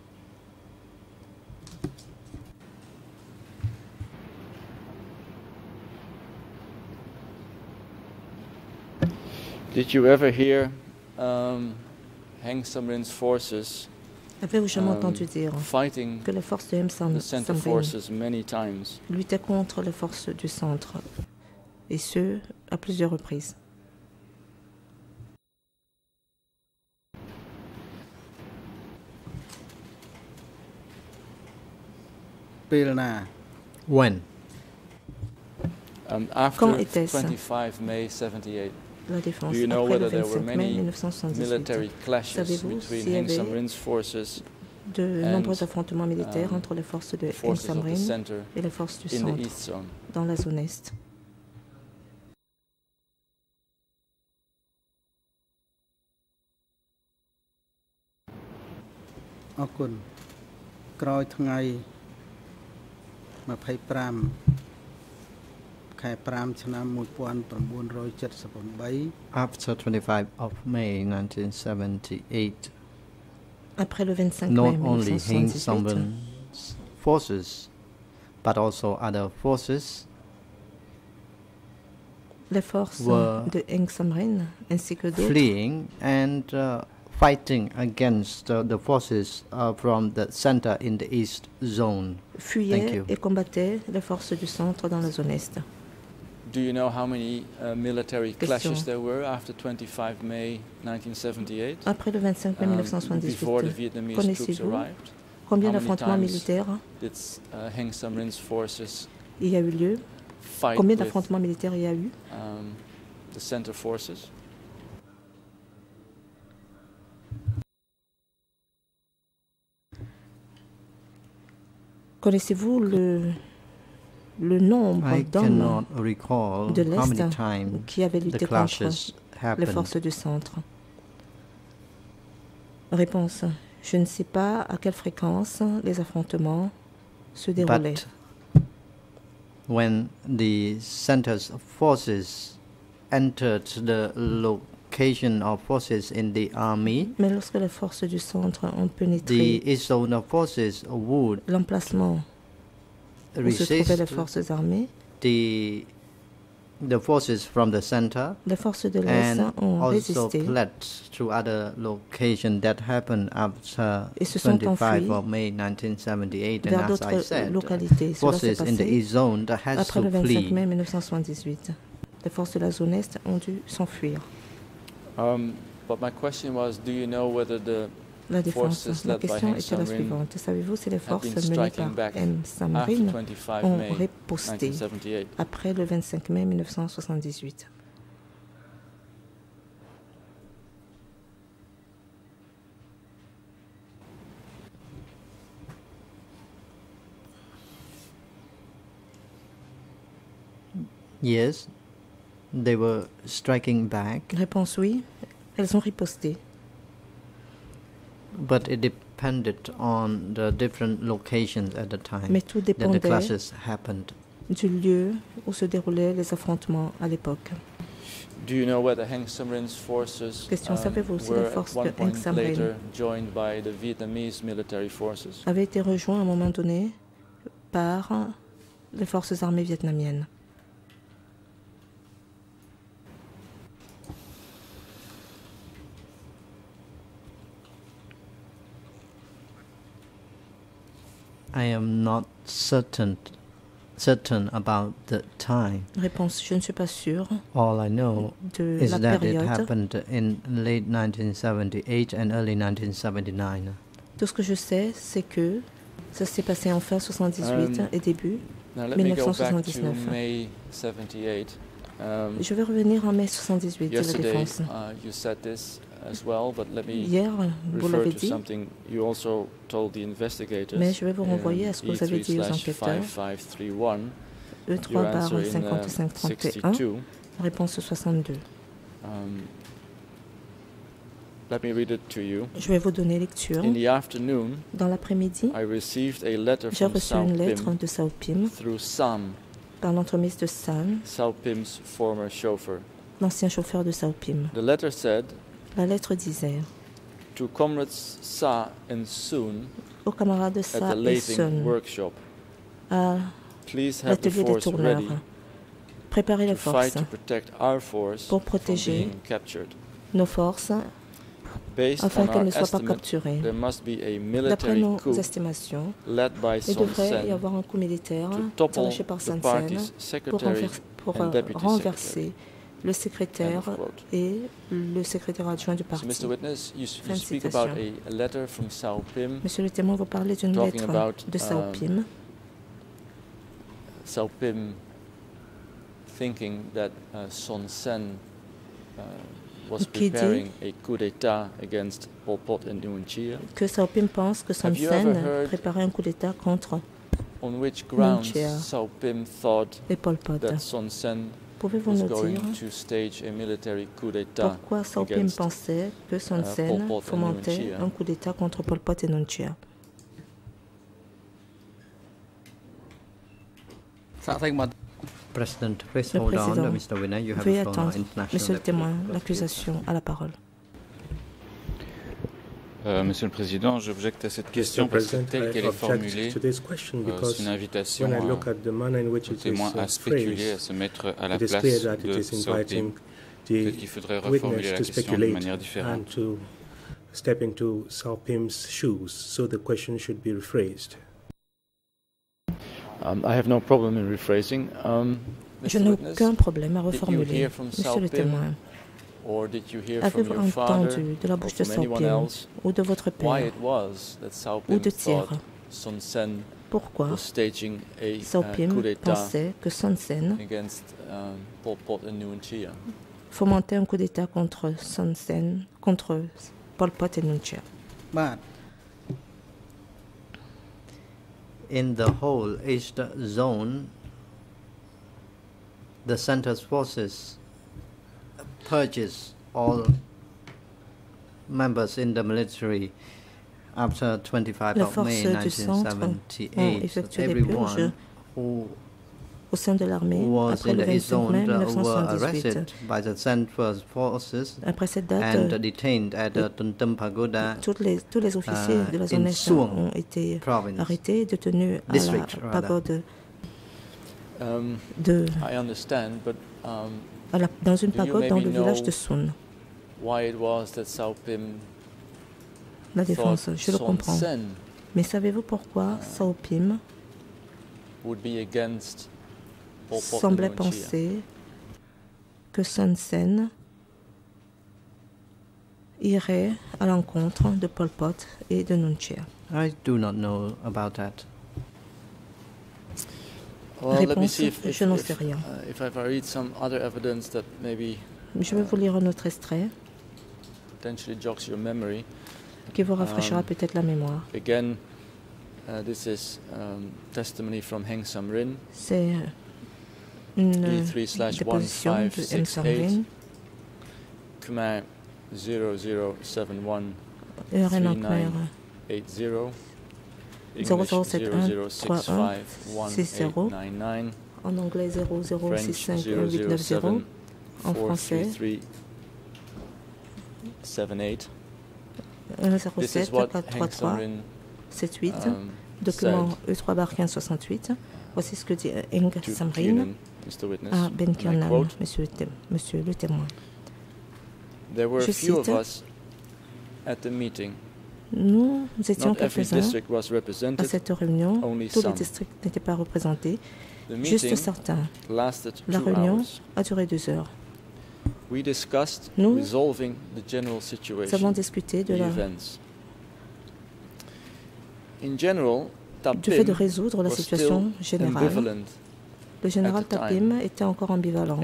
Did you ever hear Heng Samrin's forces avez-vous jamais entendu dire que les forces de Heng Samrin luttaient contre les forces du centre, et ce, à plusieurs reprises? When? After 25 May 78. La défense. Do you know après whether le there were 25 mai many 1978. military clashes Savez-vous between s'il y Heng avait Samrin's forces de nombreux affrontements militaires entre les forces de Heng Samrin et les forces du centre dans la zone Est? After 25 of May 1978, après le 25 not mai only Heng 1978, Samrin's forces, but also other forces les forces de Heng Samrin ainsi que d'autres fleeing and fighting against the forces from the center in the East Zone. fuyaient et combattaient les forces du centre dans la zone Est. Do you know how many military clashes there were after 25 May 1978? Après le 25 mai 1978, connaissez-vous combien d'affrontements militaires il y a eu lieu? Combien d'affrontements militaires il y a eu? The center forces. Connaissez-vous le nombre d'hommes de l'Est qui avaient lutté contre les forces du centre? Réponse. Je ne sais pas à quelle fréquence les affrontements se déroulaient. But when the center's forces entered the location of forces in the army, mais lorsque les forces du centre ont pénétré l'emplacement où se trouvaient les forces armées, the forces from the center, les forces de l'Est ont résisté to other locations that happened after et se sont 25 of May 1978. vers d'autres localités. Cela s'est Forces in the East Zone that has après le to 25 flee. mai 1978. Les forces de la zone Est ont dû s'enfuir. But my question was, do you know whether the La défense. forces La led by question Heng était la Samrin suivante. Savez-vous si les have forces been menées striking par back Heng after Samrin 25 ont May riposté 1978? après le 25 mai 1978? Yes, they were striking back. Réponse oui, elles ont riposté. But it depended on the different locations at the time Mais tout that the dépendait clashes happened. du lieu où se déroulaient les affrontements à l'époque. Do you know whether Heng Samrin's forces Question, savez-vous si les were forces at one de Heng point Samrin later joined by the Vietnamese military forces? avaient été rejoints à un moment donné par les forces armées vietnamiennes? I am not certain about the time. Réponse, je ne suis pas sûre All I know de is la that it période. happened in late 1978 and early 1979. Tout ce que je sais, c'est que ça s'est passé en fin 78 et début Now let me go back to 1979. May 78. Je vais revenir en mai 78 de la Yesterday, défense. you said this as well, but let me Hier, vous refer l'avez to dit, something you also told the investigators. mais je vais vous renvoyer à ce que vous avez dit aux enquêteurs. E3/5531, réponse 62. Let me read it to you. Je vais vous donner lecture. In the afternoon, Dans l'après-midi, I received a letter j'ai from reçu une lettre Soeurn de Saopim through Sam, par l'entremise de San, Soeurn's former chauffeur. l'ancien chauffeur de Saopim. The letter said, La lettre disait to comrades Sa and Soeurn aux camarades de at Sa the et laving Sun workshop, à please have the l'atelier des force tourneurs, ready préparez les to fight forces to protect our force pour from protéger being captured. nos forces Based afin on qu'elles our ne soient pas estimate, capturées. there must be a D'après military nos coup estimations, led by il Son devrait y Sen avoir un coup militaire to topple dirigé par the Sun Sen party's pour, secretary pour and deputy renverser le End secrétaire of quote. et le secrétaire adjoint du So, parti. Mr. Witness, you Fin de speak citation. about a letter from Soeurn, Monsieur le témoin, vous parlez d'une talking lettre about, de Saopim Soeurn thinking that Son Sen was qui dit preparing a coup d'etat against Pol Pot and Nguyen Chia. que Saopim pense que Son Have you Sen ever heard préparait un coup d'État contre On which grounds Chia Soeurn thought les Pol Pot. that Son Sen Pouvez-vous was nous going dire to stage a military coup d'etat pourquoi Saopim against pensait que Son Pol Sen Pot and fomentait Nguyen Chia? un coup d'État contre Pol Pot et Nguyen Chia? President, please Le hold on. président, Mr. Winner, you have veuillez the floor now. attendre. International Monsieur le témoin, Deputy l'accusation a la parole. Monsieur le Président, j'objecte à cette question parce que telle qu'elle est formulée, c'est une invitation aux témoins à spéculer, à se mettre à la place de Soeurn. Peut-être qu'il faudrait reformuler la question de manière différente. Step into Saopim's shoes, so the question should be rephrased. I have no problem in rephrasing. Je n'ai aucun problème à reformuler. Monsieur le témoin, avez-vous entendu de la bouche de Saopim ou de votre père ou de Thiers pourquoi Saopim pensait que Son Sen fomentait un coup d'État contre Son Sen, contre Pol Pot et Nguyen Chia? But in the whole East Zone, the center's forces purges all members in the military After 25 La of force May du centre ont 1978, effectué des purges everyone who au sein de l'armée was après in le the East 25 mai Zone were 1978. arrested by the Central Forces Après cette and date, detained at the Tuntum Pagoda tous les officiers de la zone Est Soeurn ont été province, arrêtés et détenus à district, la rather. pagode I understand, but dans une pagode dans le village de Soeurn. Why it was that Sao Pim La défense, je le comprends. Sen Mais savez-vous pourquoi Sao Pim would be against Pol Pot semblait and Nung Chia? penser que Son Sen irait à l'encontre de Pol Pot et de Nung Chia? I do not know about that. Well, let me Réponse, see if je n'en sais rien. If I read some other evidence that maybe Je vais vous lire un autre extrait potentially jogs your memory. Qui vous rafraîchira peut-être la mémoire. Again, this is testimony from Heng Samrin. C'est une déposition de Heng Samrin. Khmer 0071 heure en Khmer 0071 31 en anglais 00651890 en français 78 07 433 78 document E3/1568. Voici ce que dit Heng Samrin à Ben Kiernan, monsieur le témoin. Je cite, nous étions quelques-uns à cette réunion. Tous les districts n'étaient pas représentés, juste certains. La réunion a duré 2 heures. Nous avons discuté de du fait de résoudre la situation générale. Le général Tapim était encore ambivalent.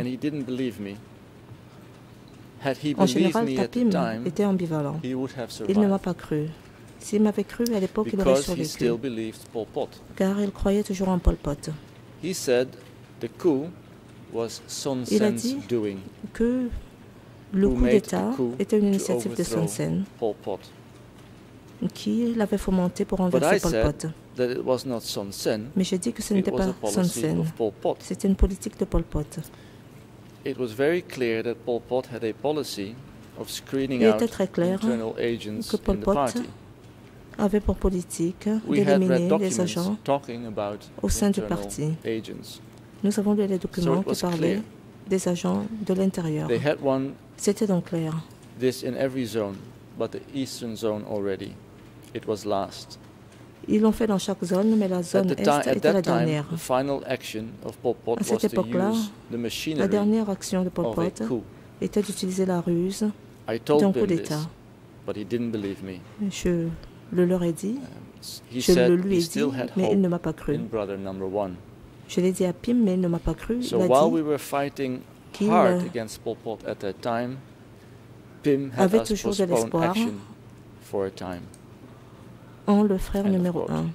En général, Tapim était ambivalent. Il ne m'a pas cru. S'il m'avait cru, à l'époque, il aurait survécu. Car il croyait toujours en Pol Pot. Il a dit que le coup d'État était une initiative de Son Sen qui l'avait fomenté pour renverser Pol Pot. Mais j'ai dit que ce n'était pas Son Sen, c'était une politique de Pol Pot. Il était très clair que Pol Pot avait pour politique d'éliminer les agents au sein du parti. Nous avons lu les documents qui parlaient des agents de l'intérieur. C'était donc clair. Ils l'ont fait dans chaque zone, mais la zone Est était la dernière. À cette époque-là, la dernière action de Pol Pot était d'utiliser la ruse d'un coup d'État. Je le leur ai dit, je le lui ai dit, mais il ne m'a pas cru. Je l'ai dit à Pim, mais il ne m'a pas cru. Il a dit qu'il avait toujours de l'espoir en le frère numéro 1.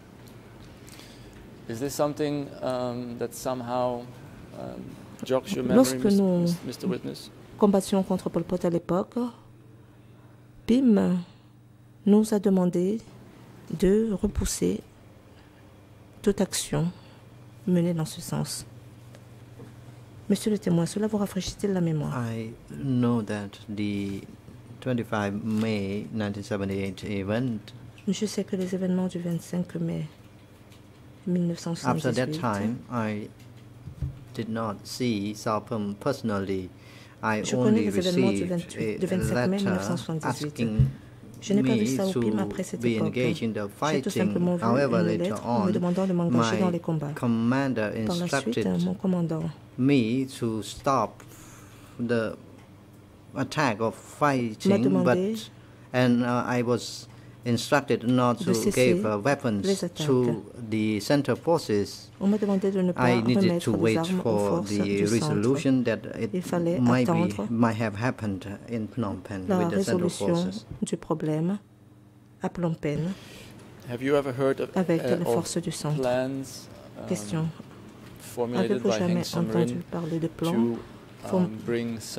Lorsque nous combattions contre Pol Pot à l'époque, Pim nous a demandé de repousser toute action menée dans ce sens. Monsieur le témoin, cela vous rafraîchit-il la mémoire? I know that the 25 May 1978 event. Je sais que les événements du 25 mai 1978. After that time, I did not see Sao Pim personally. I only received a letter asking je n'ai pas vu Sao Pim après cette époque. J'ai tout simplement vu une lettre me demandant de m'engager dans les combats. Par la suite, mon commandant me to stop the attack of fighting, but I was instructed not to give weapons to the center forces. I needed to wait for the resolution that it might have happened in Phnom Penh with the central forces. Du problème à Phnom Penh avec les forces du centre. Question. Avez-vous jamais entendu parler de plans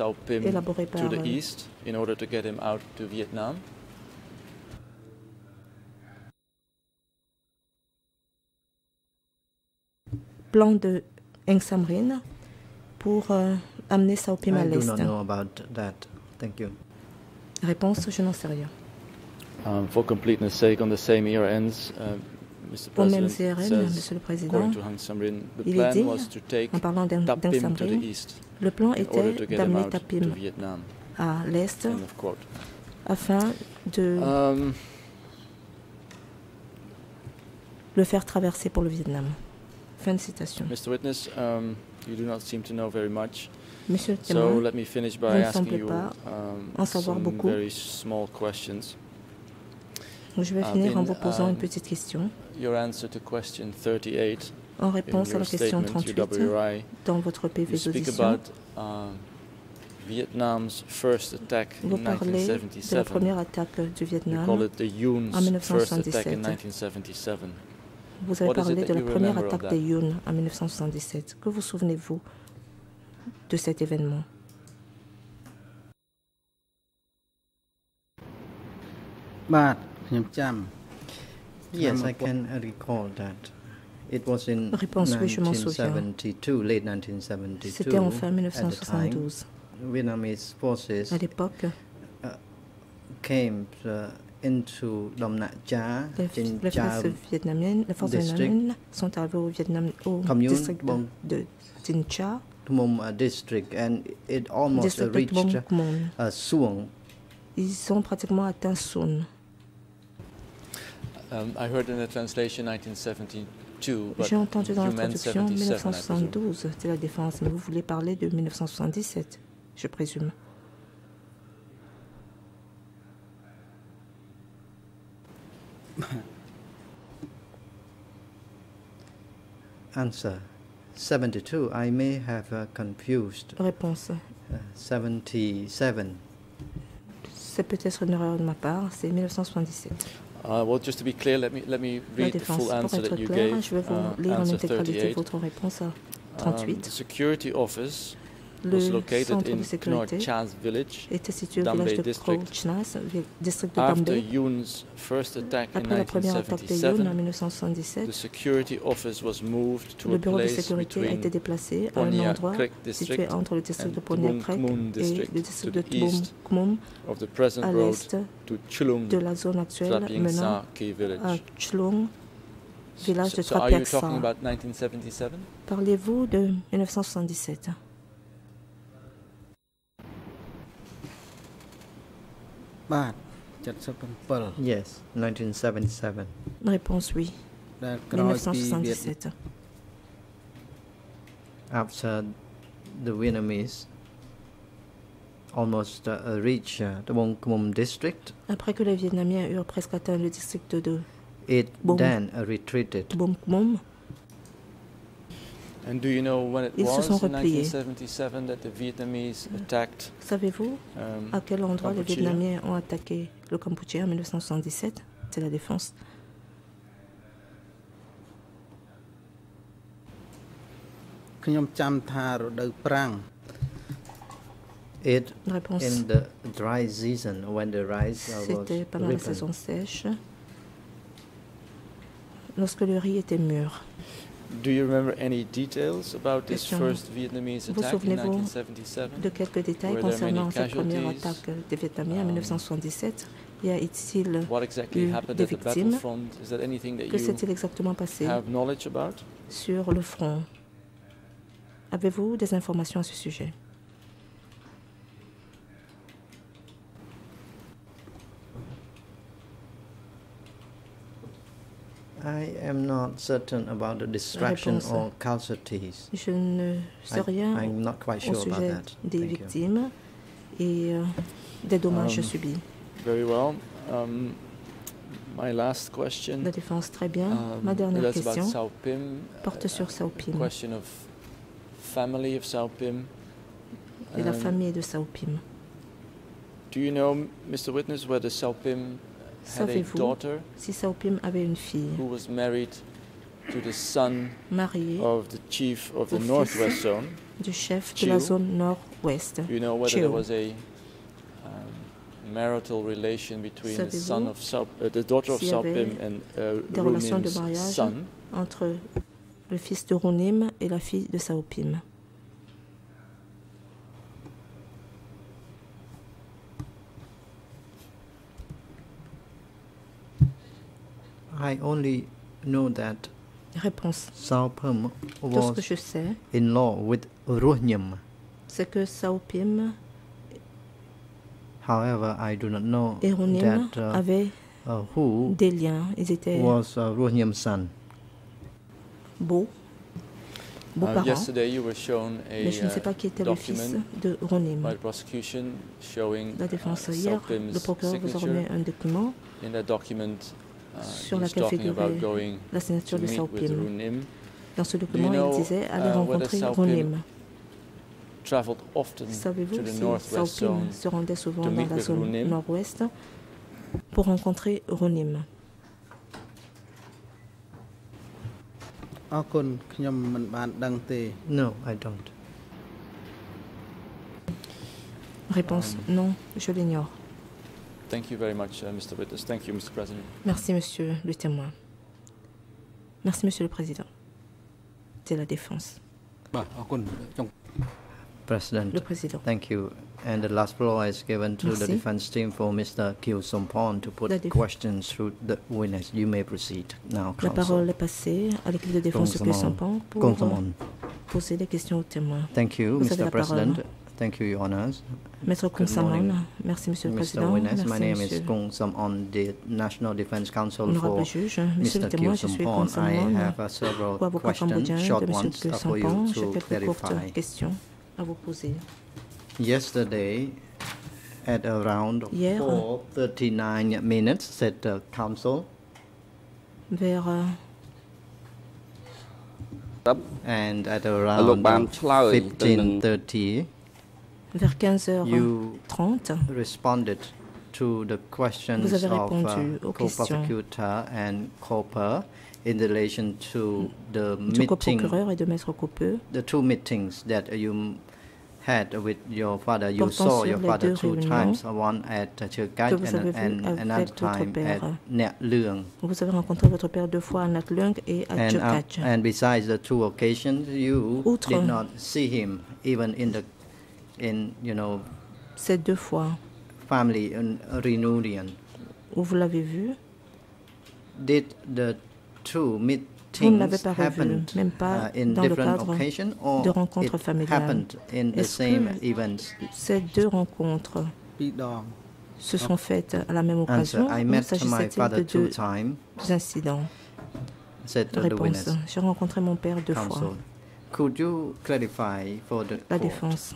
élaborés par plan de Heng Samrin pour amener Sao Pim à l'est? Réponse, je n'en sais rien. For completeness sake, on the same year ends, Mr. Au même President CRN, says, Monsieur le Président, according to Heng Samrin, the il est plan dit, was to take en parlant d'Heng Tapim to Samrin, the east le plan in order était to get them d'amener out Tapim to Vietnam. à l'est End of quote. afin de le faire traverser pour le Vietnam. Fin de citation. Mr. Witness, you do not seem to know very much. Monsieur le So témoin, let me finish vous by ne asking semblez you pas en savoir some beaucoup. very small questions. Je vais finir en vous posant une petite question. Your answer to question 38, En réponse à la question 38, dans votre PV d'audition, Vietnam's first attack in vous parlez de la 1977. première attaque du You Vietnam call it the Yoon's en first attack in 1977. 1977. Vous avez What is parlé it de that la you première remember of attaque that? des Yoon en 1977. Que vous souvenez-vous de cet événement? Yes, I can recall that. It was in Réponse, oui, je m'en souviens. 1972, late 1972. C'était en fin At the 1972. time, Vietnamese forces À l'époque, came into Dom Nhat Cha, in les Cha forces vietnamiennes sont arrivées au Vietnam, au Commune, district de Dinh Cha, Tumum district, and it almost district de reached Tum Khmun. Soeurn. Ils ont pratiquement atteint Soeurn. I heard in the translation 1972, but J'ai entendu dans la you meant traduction 77, I presume. 1972, c'est la défense, mais vous voulez parler de 1977, je présume. Answer 72. I may have confused. Réponse. 77. C'est peut-être une erreur de ma part, c'est 1977. Well, just to be clear, let me read the full answer that you gave. Je vais vous lire en Answer intégralité 38. votre réponse à 38. The security office was Le located centre in de sécurité Knorr Chas village, était situé au Dambe village de district. Kro Chnas, district de After Dambe. Yoon's first attack in Après la première attaque de Yoon en 1977, the 1977, security office was moved to le a bureau de place sécurité a été between déplacé à un Pontiac endroit Creek situé district entre le district de and Pontiac Creek Bung Khmun et district le to district de the Bung east Khmun of the present à road l'est to Chulung, de la zone actuelle Thlaping menant Sa Ki à village. Chlong, village de So are you Trapiak Sa. talking about 1977? Parlez-vous de 1977? Yes, 1977. Réponse oui. 1977. After the Vietnamese almost reached the Bung Khmun district, Après que les Vietnamiens eurent presque atteint le district de it Bung then retreated. Bung Khmun, And do you know when it Ils se was sont in repliés. 1977 that the Vietnamese attacked savez-vous à quel endroit les Kampuchea? Vietnamiens ont attaqué le Kampuchea en 1977? C'est la défense. It Réponse. in the dry season when the rice was C'était pendant la ripened. saison sèche, lorsque le riz était mûr. Do you remember any details about this Question. first Vietnamese Vous attack in souvenez-vous 1977? de quelques détails Were there concernant many cette première casualties? attaque des Vietnamiens en 1977? Y a-t-il What exactly eu happened des at the victimes? battlefront? Is that anything that Que you s'est-il exactement passé have knowledge about? sur le front? Avez-vous des informations à ce sujet? I am not certain about the destruction Réponse. or casualties. Je ne sais rien I'm not quite au sure about sujet that. des Thank you. victimes et des dommages subis. Very well. My last question. La défense, très bien. Ma dernière that's about question Sao Pim. porte sur Sao Pim Question of family of Sao Pim. et la famille de Sao Pim. Do you know, Mr. Witness, whether Sao Pim had a Savez-vous daughter si Sao Pim avait une fille who was married to the son mariée of the chief of the au fils Northwest Zone? du chef de la Chiu? zone nord-ouest? Do you know whether Chiu. there was a marital relation between the son Savez-vous of the daughter of s'il y Sao avait Pim and des relations de Runim's mariage son? entre le fils de Runim et la fille de Saopim. I only know that Réponse. Saopim Tout ce que je sais, in law with Runim. C'est que Saopim However, I do not know et Runim that avaient who des liens. Ils étaient was Runim's son. beaux parents. Yesterday you were shown a Mais je ne sais pas qui était le fils de Runim. by the prosecution showing La défense hier, le procureur vous a remis un document in that document sur laquelle figurait la signature de Saopim. Dans ce document, il disait aller rencontrer Runim. Savez-vous si Saopim se rendait souvent dans la zone nord-ouest pour rencontrer Runim? No, I don't. Réponse non, je l'ignore. Thank you very much, Mr. Witness. Thank you, Mr. President. Merci, monsieur le témoin. Merci, monsieur le président. C'est la défense. President, le président. Thank you. And the last floor is given to the defense team for Mr. Kyu Sompon to put questions through the witness. You may proceed now, La parole est passée à l'équipe de défense de Kyu Sompon pour poser des questions aux témoins. Thank you, Mr. President. Thank you, Your Honors. Maître Kung Samon, merci, monsieur le président. Witness, my name is Kung Samon, the National Defense Counsel for juge, monsieur le témoin, je suis Kung Samon, I have several questions, short ones, for you to clarify. Questions à vous poser. Yesterday, at around 4:39 minutes, said the counsel. Vers and at around 15:30, vers 15h30, responded to the questions vous avez of co-prosecutor and Cooper in relation to the co-procureur et de Maître Copeux. The two meetings that you had with your father. You saw your father 2 times, one at Chirkat and another time at Nat Leung. Vous avez rencontré votre père 2 fois à Nat Leung et à Chirkat. And besides the 2 occasions, you did not see him even in ces 2 fois family reunion. Où vous l'avez vu? Did the 2 meetings vous ne l'avez pas revu, même pas dans le cadre de rencontres familiales. Est-ce que ces 2 rencontres se sont faites à la même occasion ou s'agissait-il de 2 incidents? Réponse. J'ai rencontré mon père 2 fois. Could you clarify for la défense?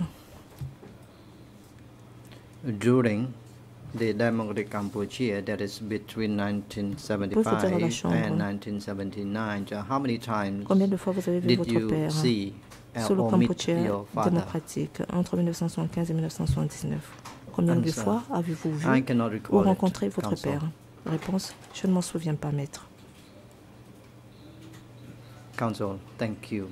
During the Democratic Cambodia, that is between 1975 and 1979, how many times combien de fois vous avez vu votre père sur le Cambodge démocratique entre 1975 et 1979? Combien de fois avez-vous vu ou rencontré votre père? Réponse, je ne m'en souviens pas, maître. Counsel, thank you.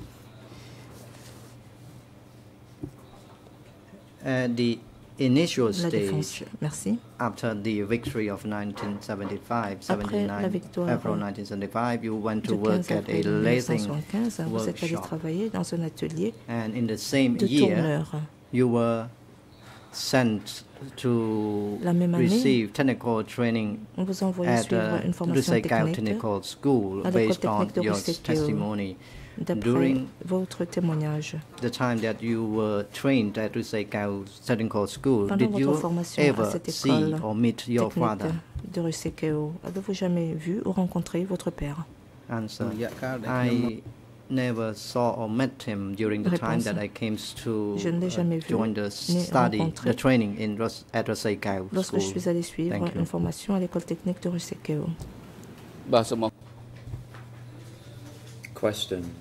The initial stage, after the victory of 1975, April 1975, you went to work at a lathing workshop. And in the same year, you were sent to receive technical training at Rusaikau Technical School based on your testimony. During the time that you were trained at Rusaikau Technical School, did you ever see or meet your father? Avez-vous jamais vu ou rencontré votre père? Answer. I never saw or met him during the time that I came to join the study, the training at Rusaikau School. Lorsque je suis allé suivre une formation à l'école technique de Rusaikau. Question.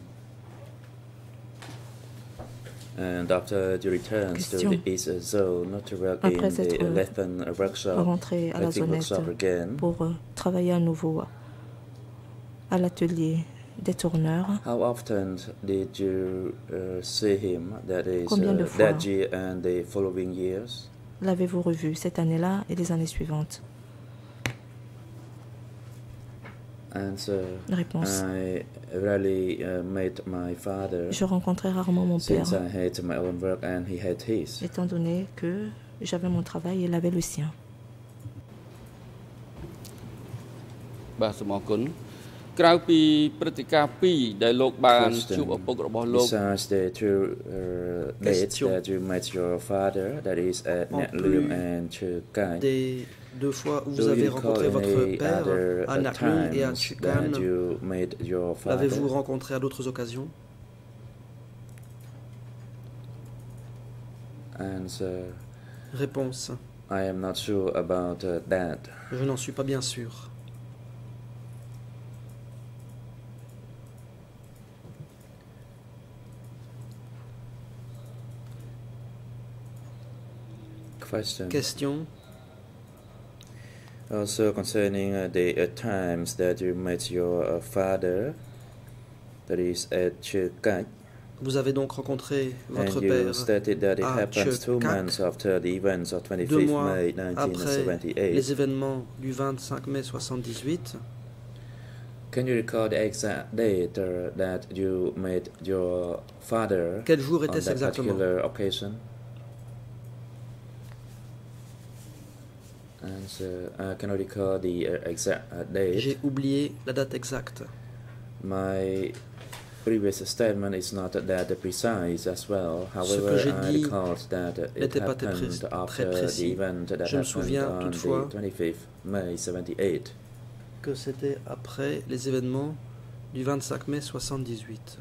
And after the returns to the East Zone to work in the 11th workshop again, pour travailler à nouveau à l'atelier des tourneurs. How often did you see him? That is that year and the following years. L'avez-vous revu cette année-là et les années suivantes? Réponse. I rarely met my father, je rencontrais rarement mon père, since I had my own work and he had his. Étant donné que j'avais mon travail et il avait le sien. បាទសូមអរគុណក្រៅពីព្រឹត្តិការណ៍ពីរដែលលោកបានជួបឪពុករបស់លោក Besides the two dates that you met your father, that is at Nhạ Lương and Chư Cai, des deux fois où vous avez rencontré votre père à Nhạ Lương et à Chư Cai, l'avez-vous rencontré à d'autres occasions? Answer. Réponse. I am not sure about that. Je n'en suis pas bien sûr. Question. Also concerning the times that you met your father, that is at Chư Cai. Vous avez donc rencontré votre père à Chư Cai 2 mois après les événements du 25 mai 78. Can you recall the exact date that you met your father? Quel jour était-ce exactement? On that particular occasion? I cannot recall the exact date. J'ai oublié la date exacte. My previous statement is not that precise as well. However, I recall that it happened after the event that happened on the 25th May 78. Que c'était après les événements du 25 mai 78.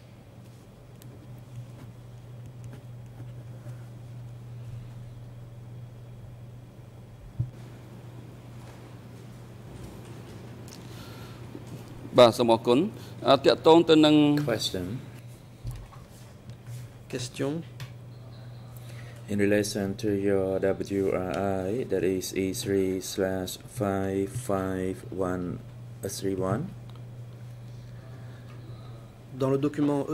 Question. In relation to your WRI, that is E3/55131. Dans le document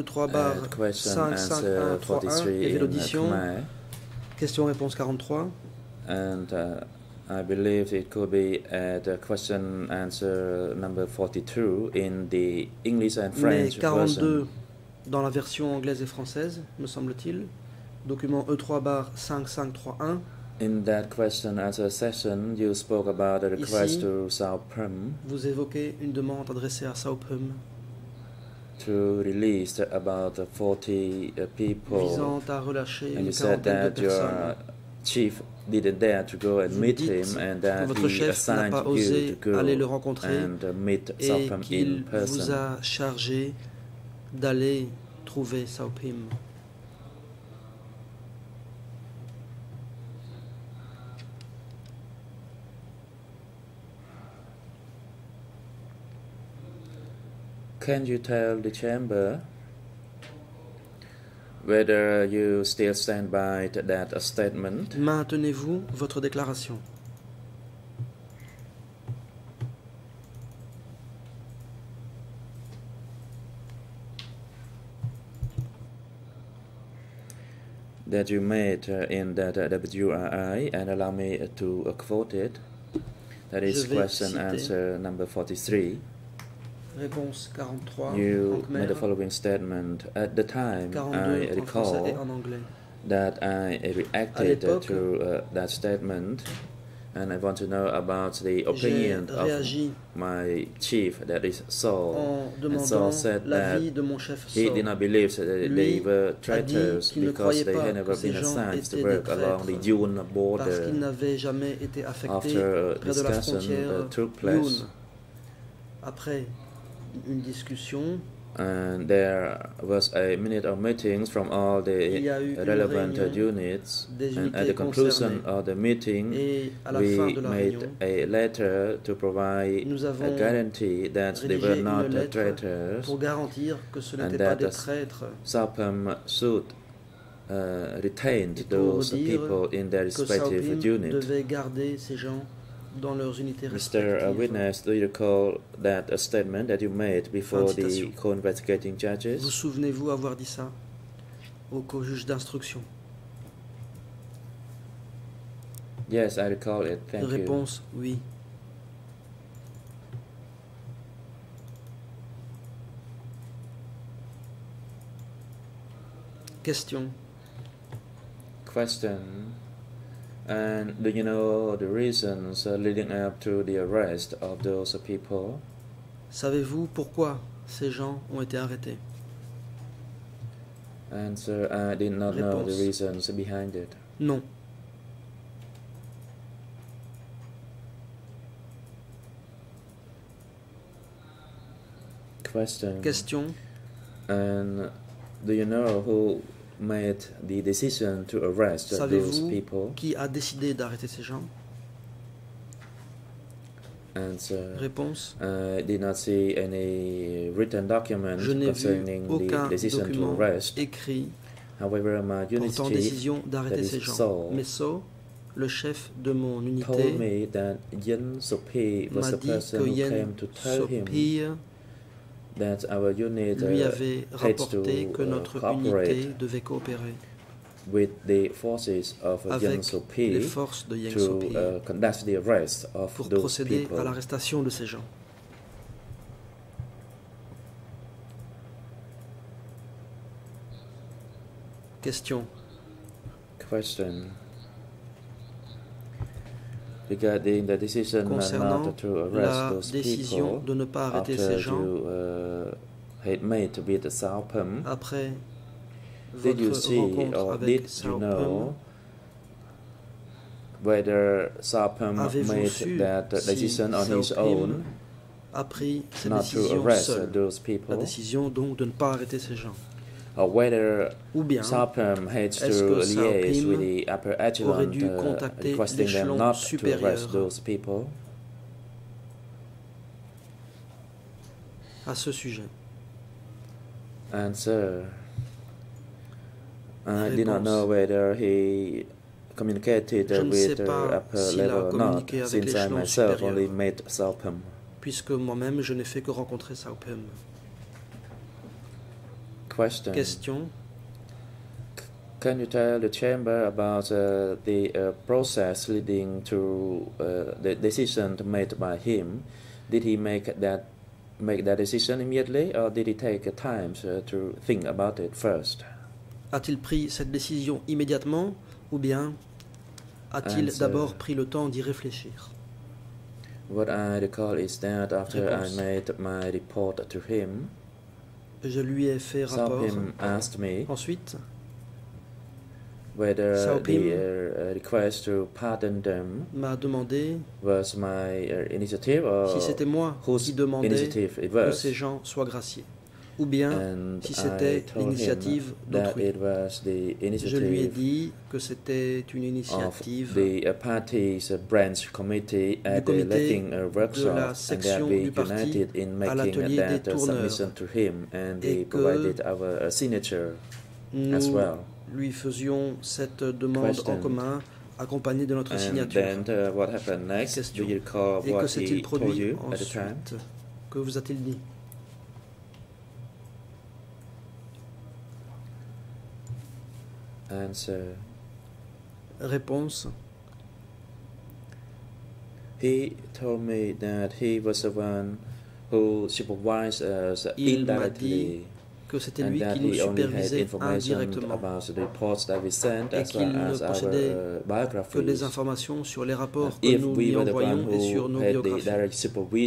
E3/55131 et l'audition, question-réponse 43. And I believe it could be at question answer number 42 in the English and French 42 dans la version anglaise et française, me semble-t-il. Document E3/5531. In that question answer session, you spoke about a request to Soeurn. Vous évoquez une demande adressée à Soeurn. To release about 40 people. Visant à relâcher une quarantaine de personnes. Chief didn't dare to go and meet him, and that votre chef n'a pas osé aller le rencontrer et qu'il vous a chargé d'aller trouver Soeurn. Can you tell the chamber whether you still stand by that statement? Maintenez-vous votre déclaration? That you made in that WRI, and allow me to quote it. That is question answer number 43. Réponse 43. You made the following statement. At the time, I recall that I reacted to that statement, and I want to know about the opinion of my chief, that is Saul. And Saul said that he did not believe that they were traitors because they had never been assigned to work along the Yun border. After a discussion took place, une discussion. And there was a minute of meetings from all the relevant units, and at the conclusion of the meeting, we made a letter to provide a guarantee that they were not traitors, and that Soeurn should retain those people in their respective units. Dans leurs unités Mr. Witness, do you recall that statement that you made before the co-investigating judges? Vous souvenez-vous avoir dit ça au co-juge d'instruction? Yes, I recall it. Thank you. Réponse oui. Question. Question. And do you know the reasons leading up to the arrest of those people? Savez-vous pourquoi ces gens ont été arrêtés? Answer. I did not know the reasons behind it. Non. Question. And do you know who made the decision to arrest those people? Qui a décidé d'arrêter ces gens? Answer. Réponse. I did not see any written document concerning the decision to arrest. Écrit However, my portant décision d'arrêter ces gens. Mais le chef de mon unité m'a dit que Yen Soeurn that our unit lui avait rapporté que notre unité devait coopérer with the forces of avec les forces de Yen Soeurn conduct the arrest of pour those procéder people. à l'arrestation de ces gens. Question. Regarding the decision Concernant not to arrest la those décision people de ne pas arrêter after ces gens, you had made with the Soeurn, après did you votre see rencontre or avec did you Soeurn, know whether Soeurn avez-vous made su that decision on his own a pris cette not to décision arrest seule, those people, la décision donc de ne pas arrêter ces gens? or whether Ou bien, Soeurn had to est-ce que liaise with Soeurn the upper aurait echelon dû contacter requesting them l'échelon not to supérieur arrest those people? à ce sujet? Answer. I did not know whether he communicated Je ne sais with the pas upper s'il a level or not, communiqué avec since I l'échelon myself supérieur. only met Soeurn. Puisque moi-même, je n'ai fait que rencontrer Soeurn. Question. Can you tell the chamber about the process leading to the decision made by him? Did he make that decision immediately, or did he take time to think about it first? A-t-il pris cette décision immédiatement, ou bien a-t-il d'abord pris le temps d'y réfléchir? What I recall is that after I made my report to him, je lui ai fait rapport. Asked me ensuite, whether the request to pardon them m'a demandé was my initiative, or si c'était moi qui demandais que ces gens soient graciés, ou bien si c'était l'initiative d'autrui. Je lui ai dit que c'était une initiative du comité de la section du parti à l'atelier des tourneurs, et que nous lui faisions cette demande en commun accompagnée de notre signature. Question. Et que s'est-il produit ensuite? Que vous a-t-il dit? Answer. Réponse. He told me that he was the one who supervised us indirectly, que c'était lui qui nous supervisait indirectement, et qu'il ne possédait que des informations sur les rapports que nous lui envoyons et sur nos biographies.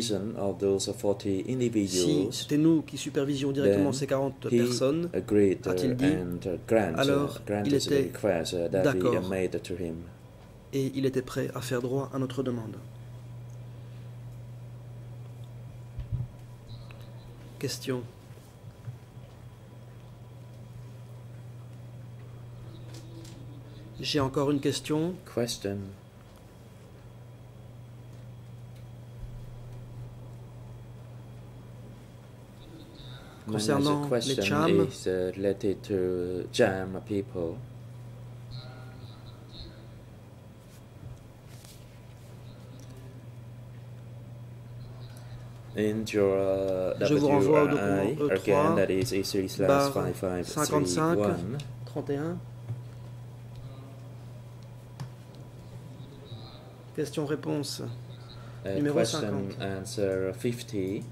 Si c'était nous qui supervisions directement ces 40 personnes, a-t-il dit, alors il était d'accord et il était prêt à faire droit à notre demande. Question. J'ai encore une question. Question. Concernant les Cham, related to Cham people. In your je vous renvoie au document again, that is E3/55 31. Question-réponse numéro question 50. Answer 50.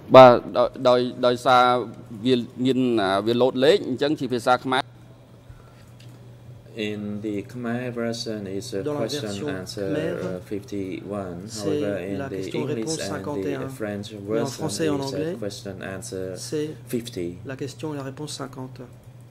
In the Khmer version, it's a question answer 51. However, in the English and the French version, it's a question answer 50. La question et la réponse 50.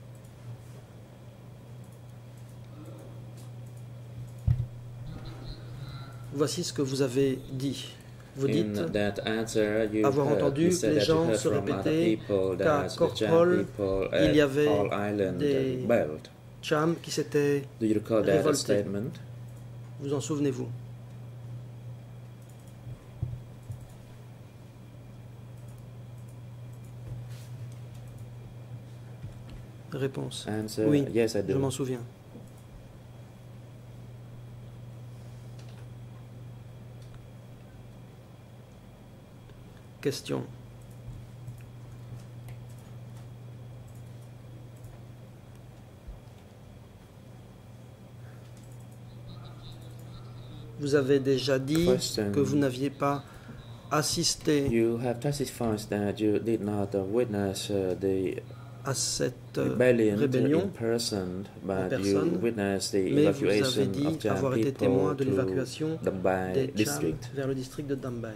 Voici ce que vous avez dit. Vous dites avoir entendu les gens se répéter qu'à Corpol, il y avait des Cham qui s'étaient révoltés. Vous en souvenez-vous? Réponse. Oui, je m'en souviens. Question. Vous avez déjà dit que vous n'aviez pas assisté à cette rébellion en personne, mais vous avez dit avoir été témoin de l'évacuation des Cham vers le district de Dambai.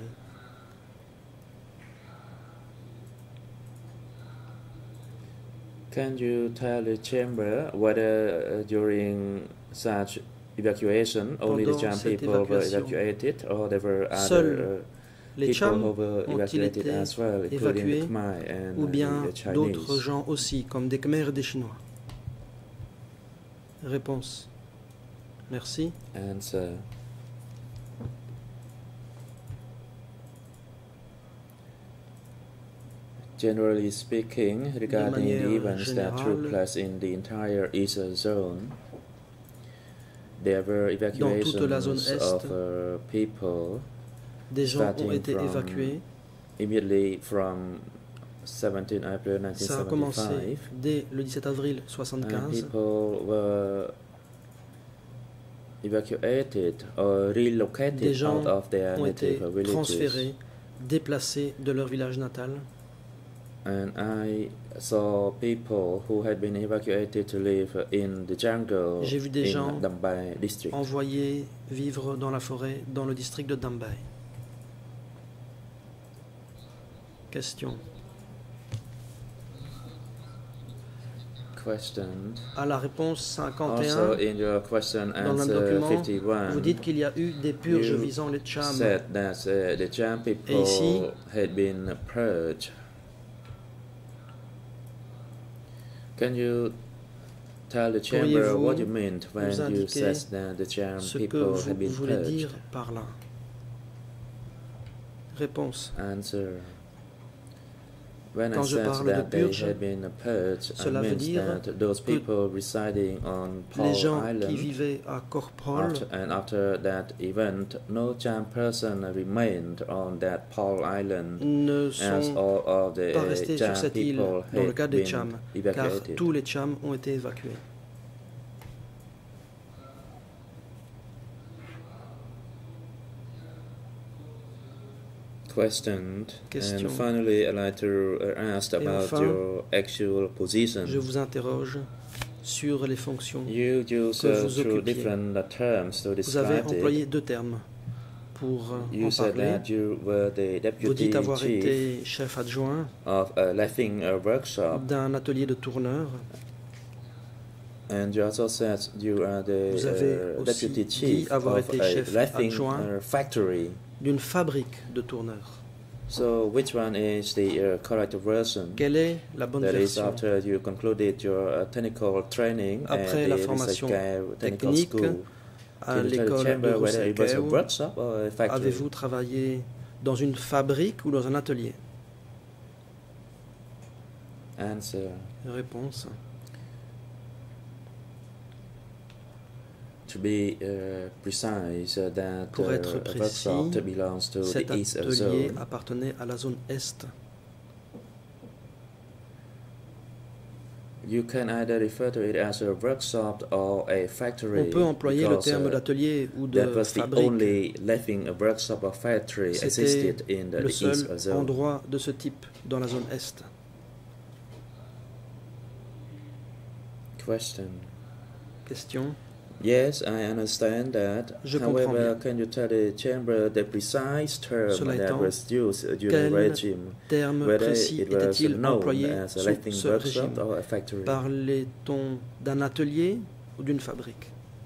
Can you tell the chamber whether during such evacuation only the Cham people were evacuated or there were other people who were evacuated as well, including the Khmer and ou bien the Chinese? D'autres gens aussi, comme des Khmer et des Chinois? Réponse. Merci. Answer. Generally speaking, regarding the events that took place in the entire East Zone, there were evacuations of people des gens ont été évacués. Immediately from 17 April 1975. Ça a commencé dès le 17 avril 1975. People were evacuated or relocated out of their native villages. Transférés, déplacés de leur village natal. And I saw people who had been evacuated to live in the jungle in Dambai district. Envoyés vivre dans la forêt dans le district de Dambai. Question. Question. À la réponse 51, also in your question dans le document, 51, vous dites qu'il y a eu des purges visant les Cham. Said that the Cham people ici, had been purged. Can you tell the chamber what you meant when you said that the Cham people had been purged? Dire par là? Réponse. Answer. When Quand I said that purge, they had been purged, I meant that those people residing on Paul Island, qui vivaient à Corpol, after that event, no Cham person remained on that Paul Island, as all of the Cham people had been evacuated. Car tous les Cham ont été évacués. Question. And finally, I'd like to ask about your actual position. Je vous interroge sur les fonctions you use que vous occupiez. Different terms to vous avez employé deux termes pour you en said parler. That you were the deputy vous dites avoir été chef adjoint d'un atelier de tourneur. And you also said you are the vous avez aussi deputy dit chief avoir of été chef adjoint factory. D'une fabrique de tourneurs. So which one is the correct version? Quelle est la bonne version? After you concluded your technical training après la formation technique à l'école de Rousseau, avez-vous travaillé dans une fabrique ou dans un atelier? Answer. Réponse. To be precise, that pour être précis, belongs to cet the East atelier Zone. appartenait à la zone Est. You can either refer to it as a workshop or a factory. On peut employer le terme d'atelier ou de fabrique. C'était le seul endroit de ce type dans la zone Est. Question. Yes, I understand that. However, can you tell the chamber the precise term that was used during the regime? Whether it was known as a lifting workshop or a factory? Parlait-on d'un atelier ou d'une fabrique?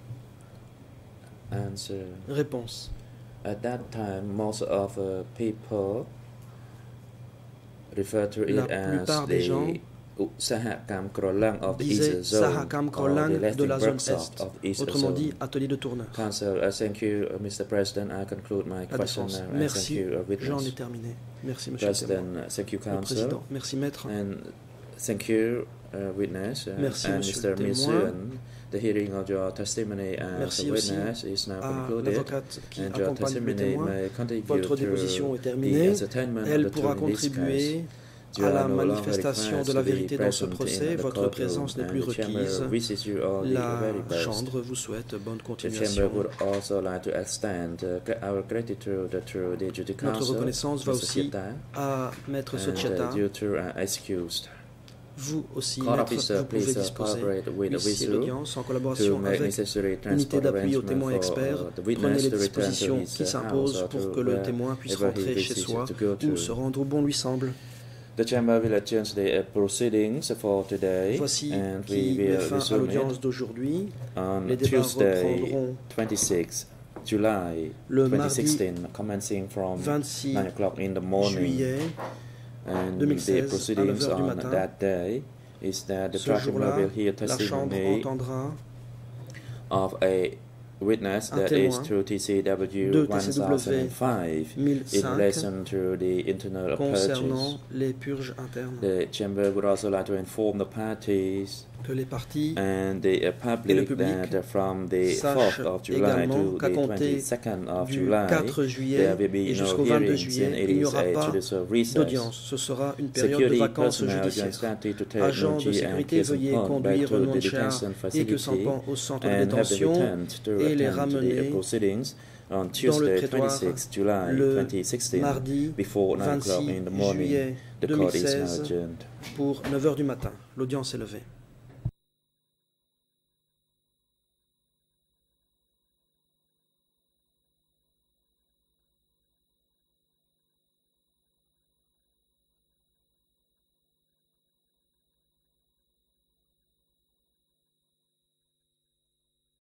Answer. Réponse. At that time, most of people refer to it as the Sahakam Krolang of the East Zone, de la zone Est, autrement dit atelier de tourneur. Thank you, Mr. President. I conclude my question now. Merci, j'en ai terminé. Merci, Monsieur le Président. Merci, Maître. And thank you, witness. Merci, and Monsieur Mr. le Soeurn. The hearing of your testimony as a witness is now concluded, and your testimony may contribute to the ascertainment of the truth in this case. À la manifestation de la vérité dans ce procès, votre présence n'est plus requise. La Chambre vous souhaite bonne continuation. Notre reconnaissance va aussi à Maître Socheta. Vous aussi, Maître, vous pouvez disposer huissier d'audience en collaboration avec l'unité d'appui aux témoins experts. Prenez les dispositions qui s'imposent pour que le témoin puisse rentrer chez soi ou se rendre où bon lui semble. The chamber will adjourn the proceedings for today, Voici and qui met fin à l'audience d'aujourd'hui. Les débats reprendront 26 July le 2016, mardi commencing from 26 9 o'clock in the morning. Juillet and 2016, the proceedings à 9 heures du on matin. that day is that the Ce jour-là, will hear la Chambre testimony entendra of a witness that is through TCW 1005 in relation to the internal concernant purges. les purges internes. The chamber would also like to inform the parties que les parties and the public that from the 4th of July to the 22nd of July, 4 juillet there will be et no jusqu'au 22 hearings juillet, and it il n'y is aura a pas judicial recess. d'audience. Ce sera une période de vacances judiciaires. Agents de sécurité, veuillez conduire Noncha et que Sampan au centre de détention et les ramener on dans le Tuesday, prétoire 26 July le 2016, mardi before 9 o'clock 26 in the morning. juillet The court is now 2016 adjourned. pour 9 h du matin. L'audience est levée.